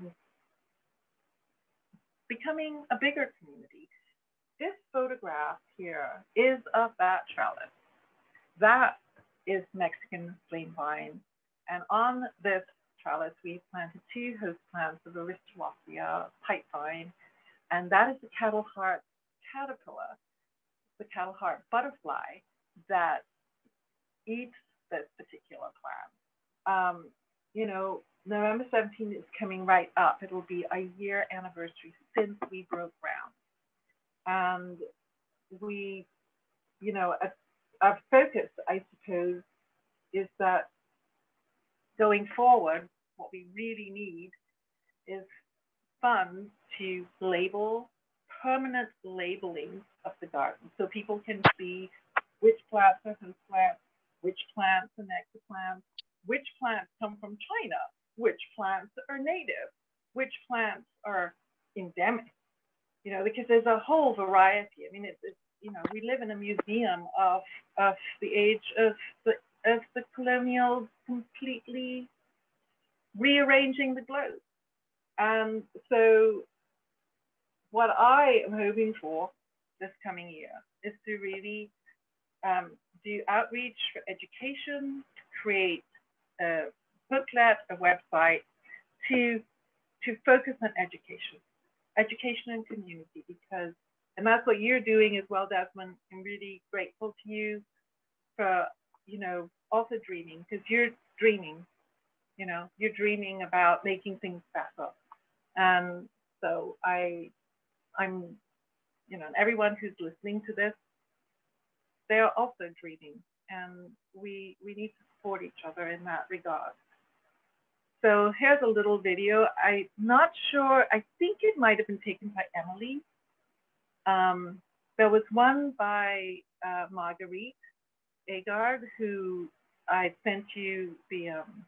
becoming a bigger community. This photograph here is of that trellis. That is Mexican flame vine. And on this trellis, we planted two host plants of Aristolochia pipevine, and that is the cattle heart caterpillar, the cattle heart butterfly that eats this particular plant. Um, you know, November seventeenth is coming right up. It'll be a year anniversary since we broke ground. And we, you know, a, our focus, I suppose, is that going forward, what we really need is funds to label, permanent labeling of the garden, so people can see which plants are host plants, which plants are nectar plants, which plants come from China, which plants are native, which plants are endemic, you know, because there's a whole variety. I mean, it's, it's you know, we live in a museum of, of the age of the, of the colonials completely rearranging the globe. And so what I am hoping for this coming year is to really um, do outreach for education, create a booklet, a website to, to focus on education, education and community, because, and that's what you're doing as well, Desmond. I'm really grateful to you for, you know, also dreaming, because you're dreaming, you know, you're dreaming about making things better. And so I, I'm, you know, everyone who's listening to this, they're also dreaming, and we, we need to support each other in that regard. So here's a little video. I'm not sure, I think it might have been taken by Emily. Um, there was one by uh, Marguerite Agard, who I sent you the, um,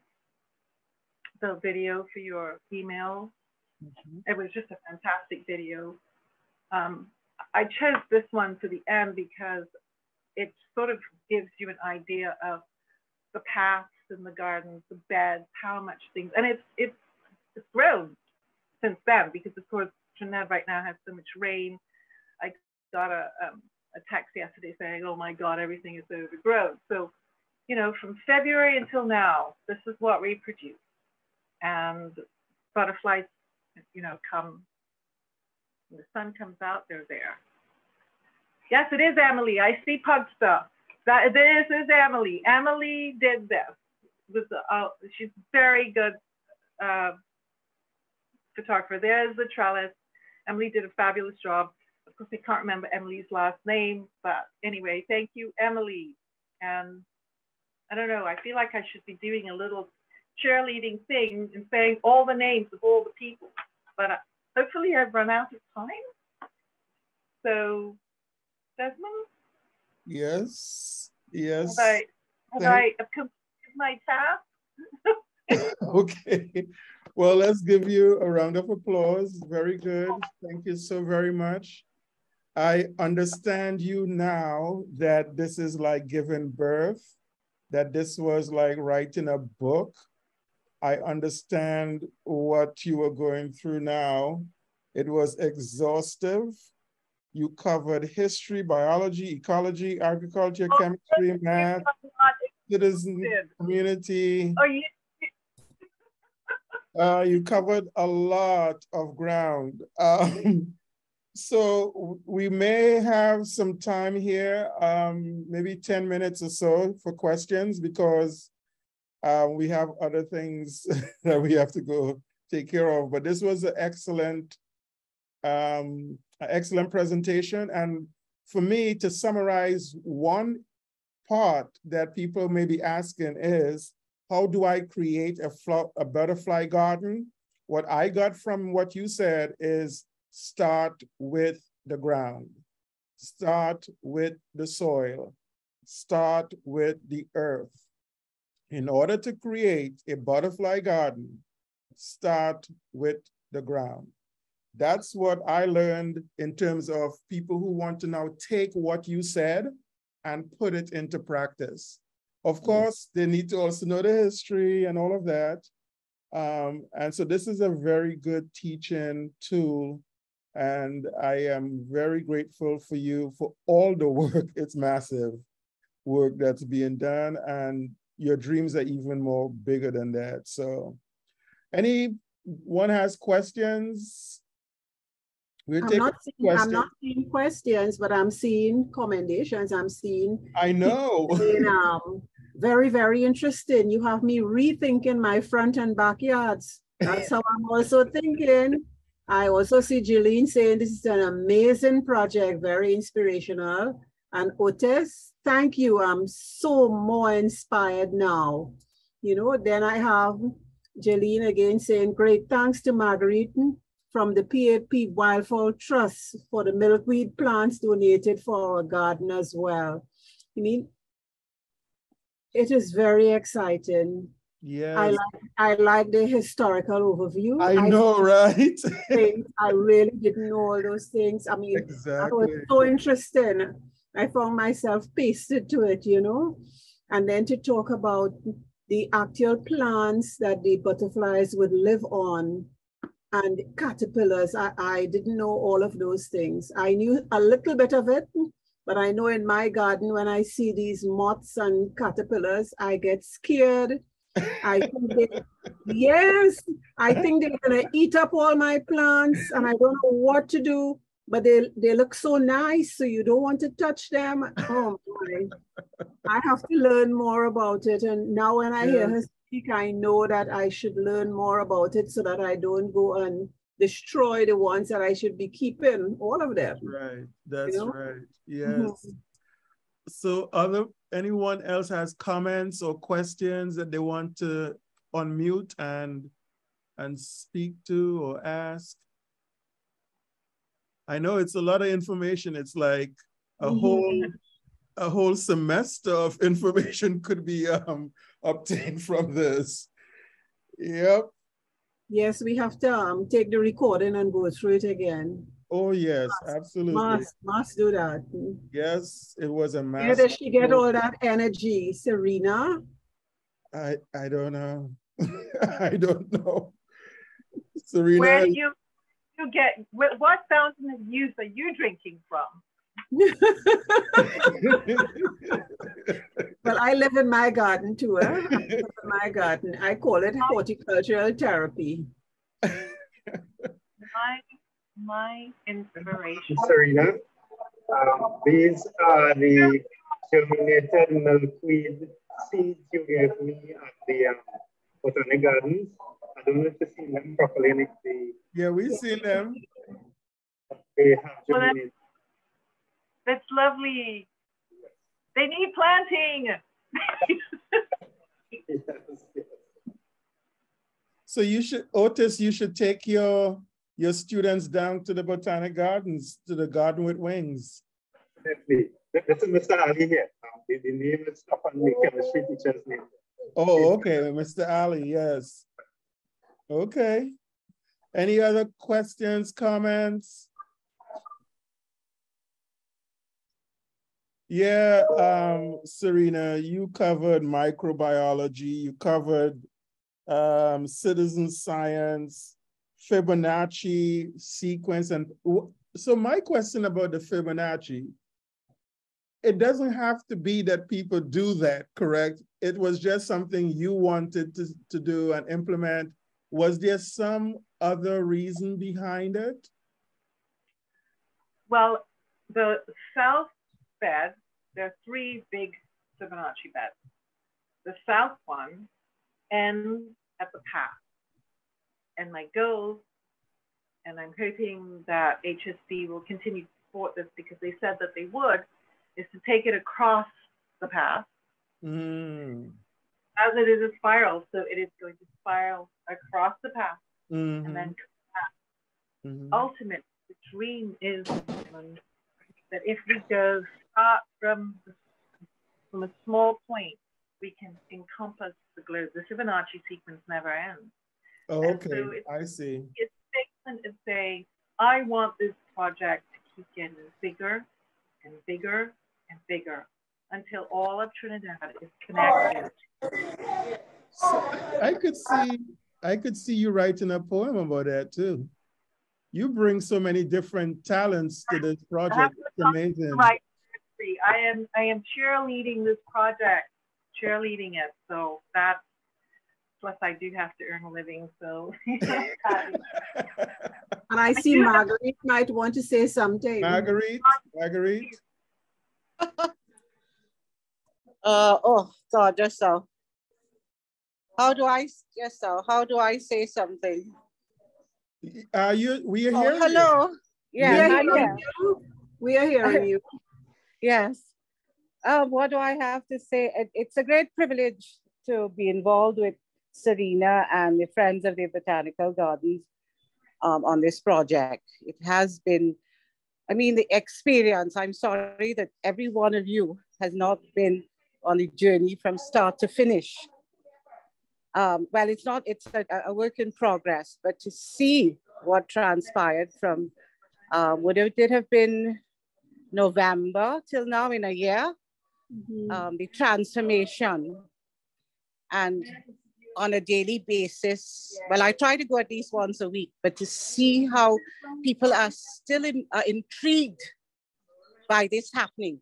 the video for your email. Mm-hmm. It was just a fantastic video. Um, I chose this one for the end because it sort of gives you an idea of the paths in the gardens, the beds, how much things, and it's it's it's grown since then, because of course Trinidad right now has so much rain. I got a um, a text yesterday saying, "Oh my God, everything is overgrown." So, you know, from February until now, this is what we produce, and butterflies, you know, come when the sun comes out, they're there. Yes, it is Emily. I see pug stuff. That this is Emily. Emily did this. With the, uh, she's very good uh, photographer. There's the trellis. Emily did a fabulous job. Of course, I can't remember Emily's last name, but anyway, thank you, Emily. And I don't know, I feel like I should be doing a little cheerleading thing and saying all the names of all the people, but uh, hopefully I've run out of time. So, Desmond? Yes, yes. Have I, have I completed my task? Okay, well, let's give you a round of applause. Very good. Thank you so very much. I understand you now that this is like giving birth, that this was like writing a book. I understand what you were going through now. It was exhaustive. You covered history, biology, ecology, agriculture, oh, chemistry, math, citizen, community. Oh, you uh, you covered a lot of ground. Um, so we may have some time here, um, maybe ten minutes or so for questions, because uh, we have other things that we have to go take care of. But this was an excellent um, excellent presentation. And for me to summarize, one part that people may be asking is, how do I create a, a butterfly garden? What I got from what you said is start with the ground, start with the soil, start with the earth. In order to create a butterfly garden, start with the ground. That's what I learned in terms of people who want to now take what you said and put it into practice. Of course, they need to also know the history and all of that. Um, and so this is a very good teaching tool. And I am very grateful for you for all the work. It's massive work that's being done. And your dreams are even more bigger than that. So Anyone has questions? We'll I'm take not seeing, questions. I'm not seeing questions, but I'm seeing commendations. I'm seeing. I know. Saying, um, very, very interesting. You have me rethinking my front and backyards. That's how I'm also thinking. I also see Jeline saying this is an amazing project, very inspirational. And Otis, thank you. I'm so more inspired now. You know, then I have Jeline again saying, great thanks to Marguerite from the P A P Wildfowl Trust for the milkweed plants donated for our garden as well. I mean, it is very exciting. Yes. I like, I like the historical overview. I know, I, right? things. I really didn't know all those things. I mean, exactly. That was so interesting. I found myself pasted to it, you know, and then to talk about the actual plants that the butterflies would live on and caterpillars. I, I didn't know all of those things. I knew a little bit of it, but I know in my garden, when I see these moths and caterpillars, I get scared. I think they, yes, I think they're gonna eat up all my plants and I don't know what to do, but they, they look so nice, so you don't want to touch them. Oh my, I have to learn more about it. And now when I hear her speak, I know that I should learn more about it so that I don't go and destroy the ones that I should be keeping, all of them. Right, that's you know? right, yes. Mm-hmm. So other, anyone else has comments or questions that they want to unmute and, and speak to or ask? I know it's a lot of information. It's like a mm-hmm. whole, a whole semester of information could be um, obtained from this. Yep. Yes, we have to um, take the recording and go through it again. Oh yes, must, absolutely. Must, must do that. Yes, it was a massive. Where does she get all that energy, Serina? I I don't know. I don't know. Serina. Where do you you get what fountain of youth are you drinking from? Well, I live in my garden too. Eh? I live in my garden. I call it horticultural therapy. My my inspiration. Serina, um, these are the germinated milkweed seeds you gave me at the um, Botanic Gardens. I don't know if you've seen them properly. And if they, yeah, we've seen them. They have well, germinated. That's, that's lovely. They need planting. Yes, yes. So you should, Otis, you should take your your students down to the Botanic Gardens, to the Garden with Wings. Definitely. This is Mister Ali here. Um, the, the name is stuff on the chemistry teacher's name. Oh, okay, Mister Ali, yes. Okay. Any other questions, comments? Yeah, um, Serina, you covered microbiology, you covered um, citizen science, Fibonacci sequence. And so my question about the Fibonacci, it doesn't have to be that people do that, correct? It was just something you wanted to, to do and implement. Was there some other reason behind it? Well, the south bed, there are three big Fibonacci beds. The south one ends at the path. And my goal, and I'm hoping that H S C will continue to support this because they said that they would, is to take it across the path. Mm. As it is a spiral, so it is going to spiral across the path mm-hmm. and then come back. Mm-hmm. Ultimately, the dream is um, that if we go start from, from a small point, we can encompass the globe. The Fibonacci sequence never ends. Oh, okay, so it's, I see. It's statement to say, I want this project to keep getting bigger and bigger and bigger until all of Trinidad is connected. So I could see, I could see you writing a poem about that too. You bring so many different talents to this project. It's amazing. Right. I am, I am cheerleading this project, cheerleading it. So that's, Plus, I do have to earn a living, so. And I see Marguerite might want to say something. Marguerite, Marguerite. Uh, oh, God, just so. How do I, just so, how do I say something? Are you, we are oh, hearing hello. you. Yeah, we are I'm hearing here. you. We are hearing you. Yes. Um, what do I have to say? It, it's a great privilege to be involved with Serina and the Friends of the Botanical Gardens um, on this project. It has been, I mean, the experience, I'm sorry that every one of you has not been on a journey from start to finish. Um, well, it's not, it's a, a work in progress, but to see what transpired from, uh, would it did have been November till now in a year, mm-hmm. um, the transformation and on a daily basis, well, I try to go at least once a week, but to see how people are still in, uh, intrigued by this happening.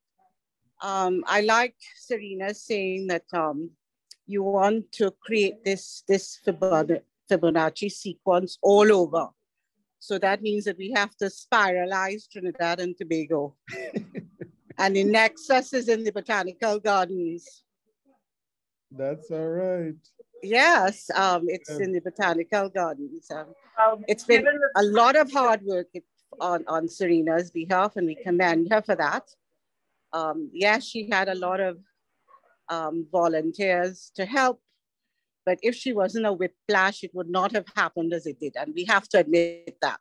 Um, I like Serina saying that um, you want to create this, this Fibonacci sequence all over. So that means that we have to spiralize Trinidad and Tobago. And the nexus is in the Botanical Gardens. That's all right. Yes, um, it's yeah. in the Botanical Gardens. Um, um, it's been a lot of hard work on, on Serina's behalf, and we commend her for that. Um, yes, she had a lot of um, volunteers to help, but if she wasn't a whiplash, it would not have happened as it did, and we have to admit that.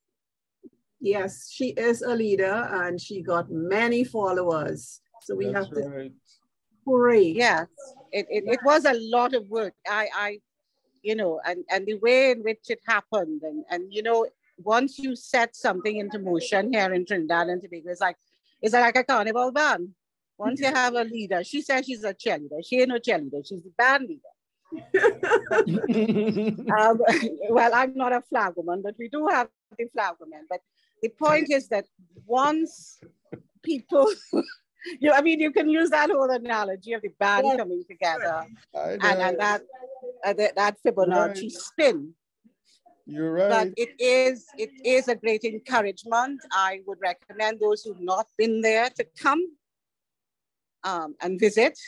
Yes, she is a leader, and she got many followers. So we That's have to right. hooray. Yes, it, it, it was a lot of work. I, I you know, and, and the way in which it happened, and, and you know, once you set something into motion here in Trinidad and Tobago, it's like, it's like a carnival band. Once you have a leader, she says she's a cheerleader. She ain't no cheerleader, she's the band leader. um, well, I'm not a flag woman, but we do have the flag women. But the point is that once people, you, I mean, you can use that whole analogy of the band yeah. coming together and, and that, uh, that, that Fibonacci right. spin. You're right. But it is, it is a great encouragement. I would recommend those who've not been there to come um, and visit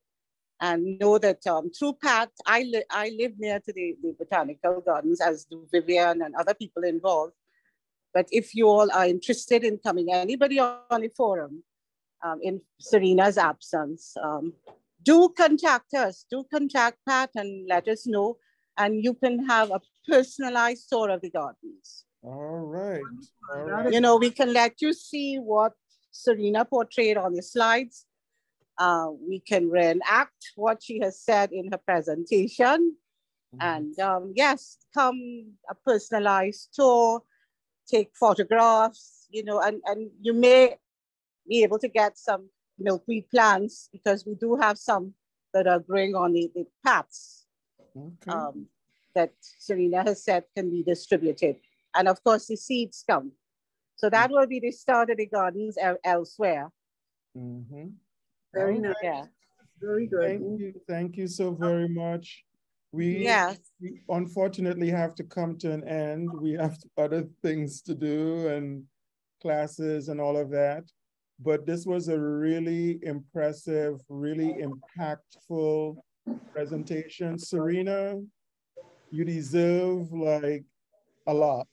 and know that um, through Pat, I, li I live near to the, the Botanical Gardens, as do Vivian and other people involved. But if you all are interested in coming, anybody on the forum, um, in Serina's absence, um, do contact us, do contact Pat and let us know. And you can have a personalized tour of the gardens. All right. All right. You know, we can let you see what Serina portrayed on the slides. Uh, we can reenact what she has said in her presentation. Mm-hmm. And um, yes, come a personalized tour, take photographs, you know, and, and you may be able to get some milkweed plants because we do have some that are growing on the, the paths. Okay. Um, that Serina has said can be distributed. And of course, the seeds come. So that will be the start of the gardens el elsewhere. Mm-hmm. Very right. nice. Yeah. Very good. Thank you. Thank you so very much. We, yes. we unfortunately have to come to an end. We have other things to do and classes and all of that. But this was a really impressive, really impactful presentation. Serina, you deserve like a lot.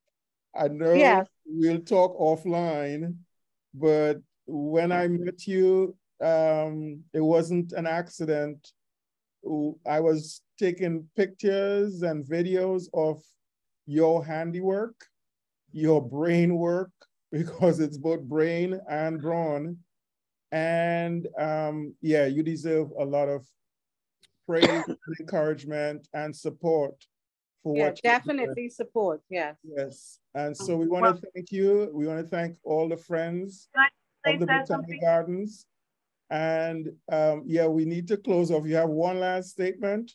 I know yes. we'll talk offline, but when I met you, um, it wasn't an accident. I was taking pictures and videos of your handiwork, your brain work, because it's both brain and brawn. And um, yeah, you deserve a lot of praise, encouragement, and support for yeah, what definitely support. Yes. Yes. And so we want to thank you. We want to thank all the friends of the Botanical Gardens. And um, yeah, we need to close off. You have one last statement?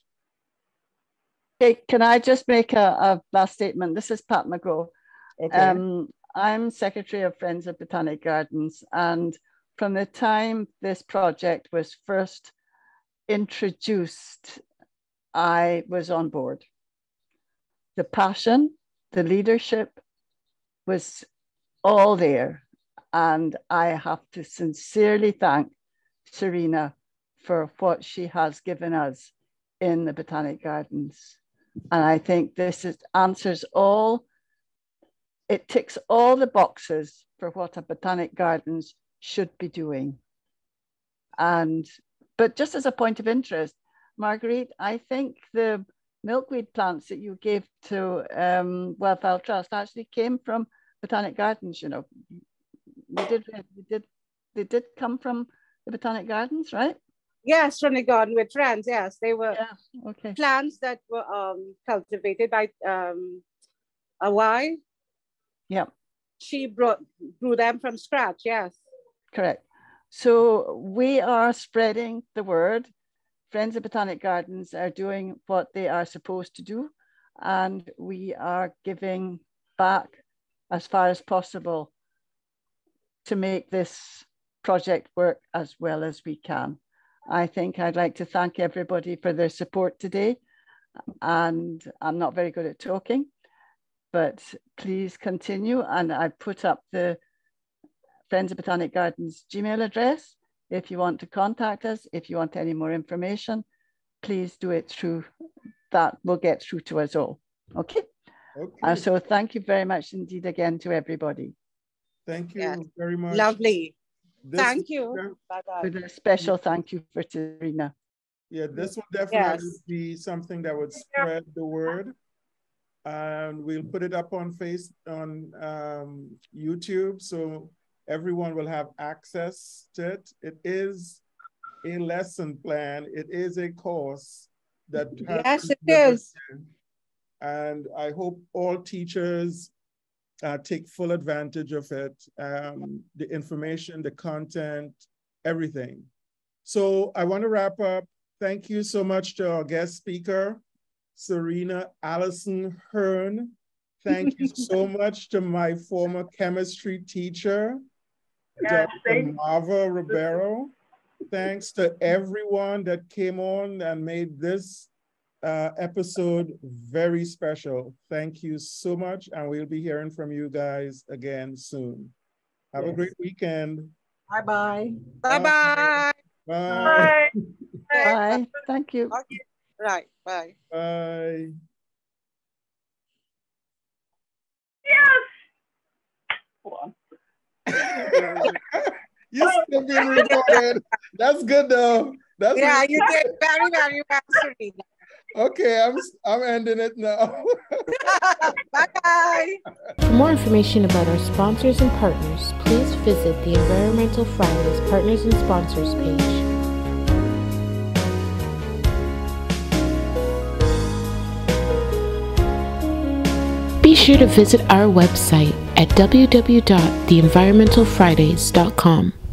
Hey, can I just make a, a last statement? This is Pat McGraw. Okay. Um, I'm Secretary of Friends of Botanic Gardens, and from the time this project was first introduced I was on board. The passion, the leadership was all there. And I have to sincerely thank Serina for what she has given us in the Botanic Gardens. And I think this is, answers all, it ticks all the boxes for what a Botanic Gardens should be doing. And, but just as a point of interest, Marguerite, I think the milkweed plants that you gave to um, Welfare Trust actually came from Botanic Gardens, you know. We did, we did, they did come from the Botanic Gardens, right? Yes, from the garden with friends, yes. They were yeah, okay. plants that were um, cultivated by um, a Y. Yeah. She brought, grew them from scratch, yes. Correct. So we are spreading the word. Friends of Botanic Gardens are doing what they are supposed to do, and we are giving back as far as possible to make this project work as well as we can. I think I'd like to thank everybody for their support today. And I'm not very good at talking, but please continue. And I put up the Friends of Botanic Gardens Gmail address. If you want to contact us, if you want any more information, please do it through that. Will get through to us all. Okay. Okay. Uh, so thank you very much indeed again to everybody. Thank you yes. very much. Lovely. This thank you. Bye-bye. With a special thank you for Serina. Yeah, this will definitely yes. be something that would spread the word. And we'll put it up on face on um, YouTube, so everyone will have access to it. It is a lesson plan. It is a course that yes, it is. And I hope all teachers uh, take full advantage of it. Um, the information, the content, everything. So I want to wrap up. Thank you so much to our guest speaker, Serina Allison Hearn. Thank you so much to my former chemistry teacher, yes, Doctor Marva Ribeiro. Thanks to everyone that came on and made this uh, episode very special. Thank you so much, and we'll be hearing from you guys again soon. Have yes. a great weekend. Bye-bye. Bye-bye. Bye. Bye. Bye. Thank you. Okay. Right. Bye. Bye. Yes. Hold on. You're still being recorded. That's good though. That's yeah, really you did very, very well, Serina. Okay, I'm I'm ending it now. Bye. For more information about our sponsors and partners, please visit the Environmental Fridays Partners and Sponsors page. Be sure to visit our website at w w w dot the environmental fridays dot com.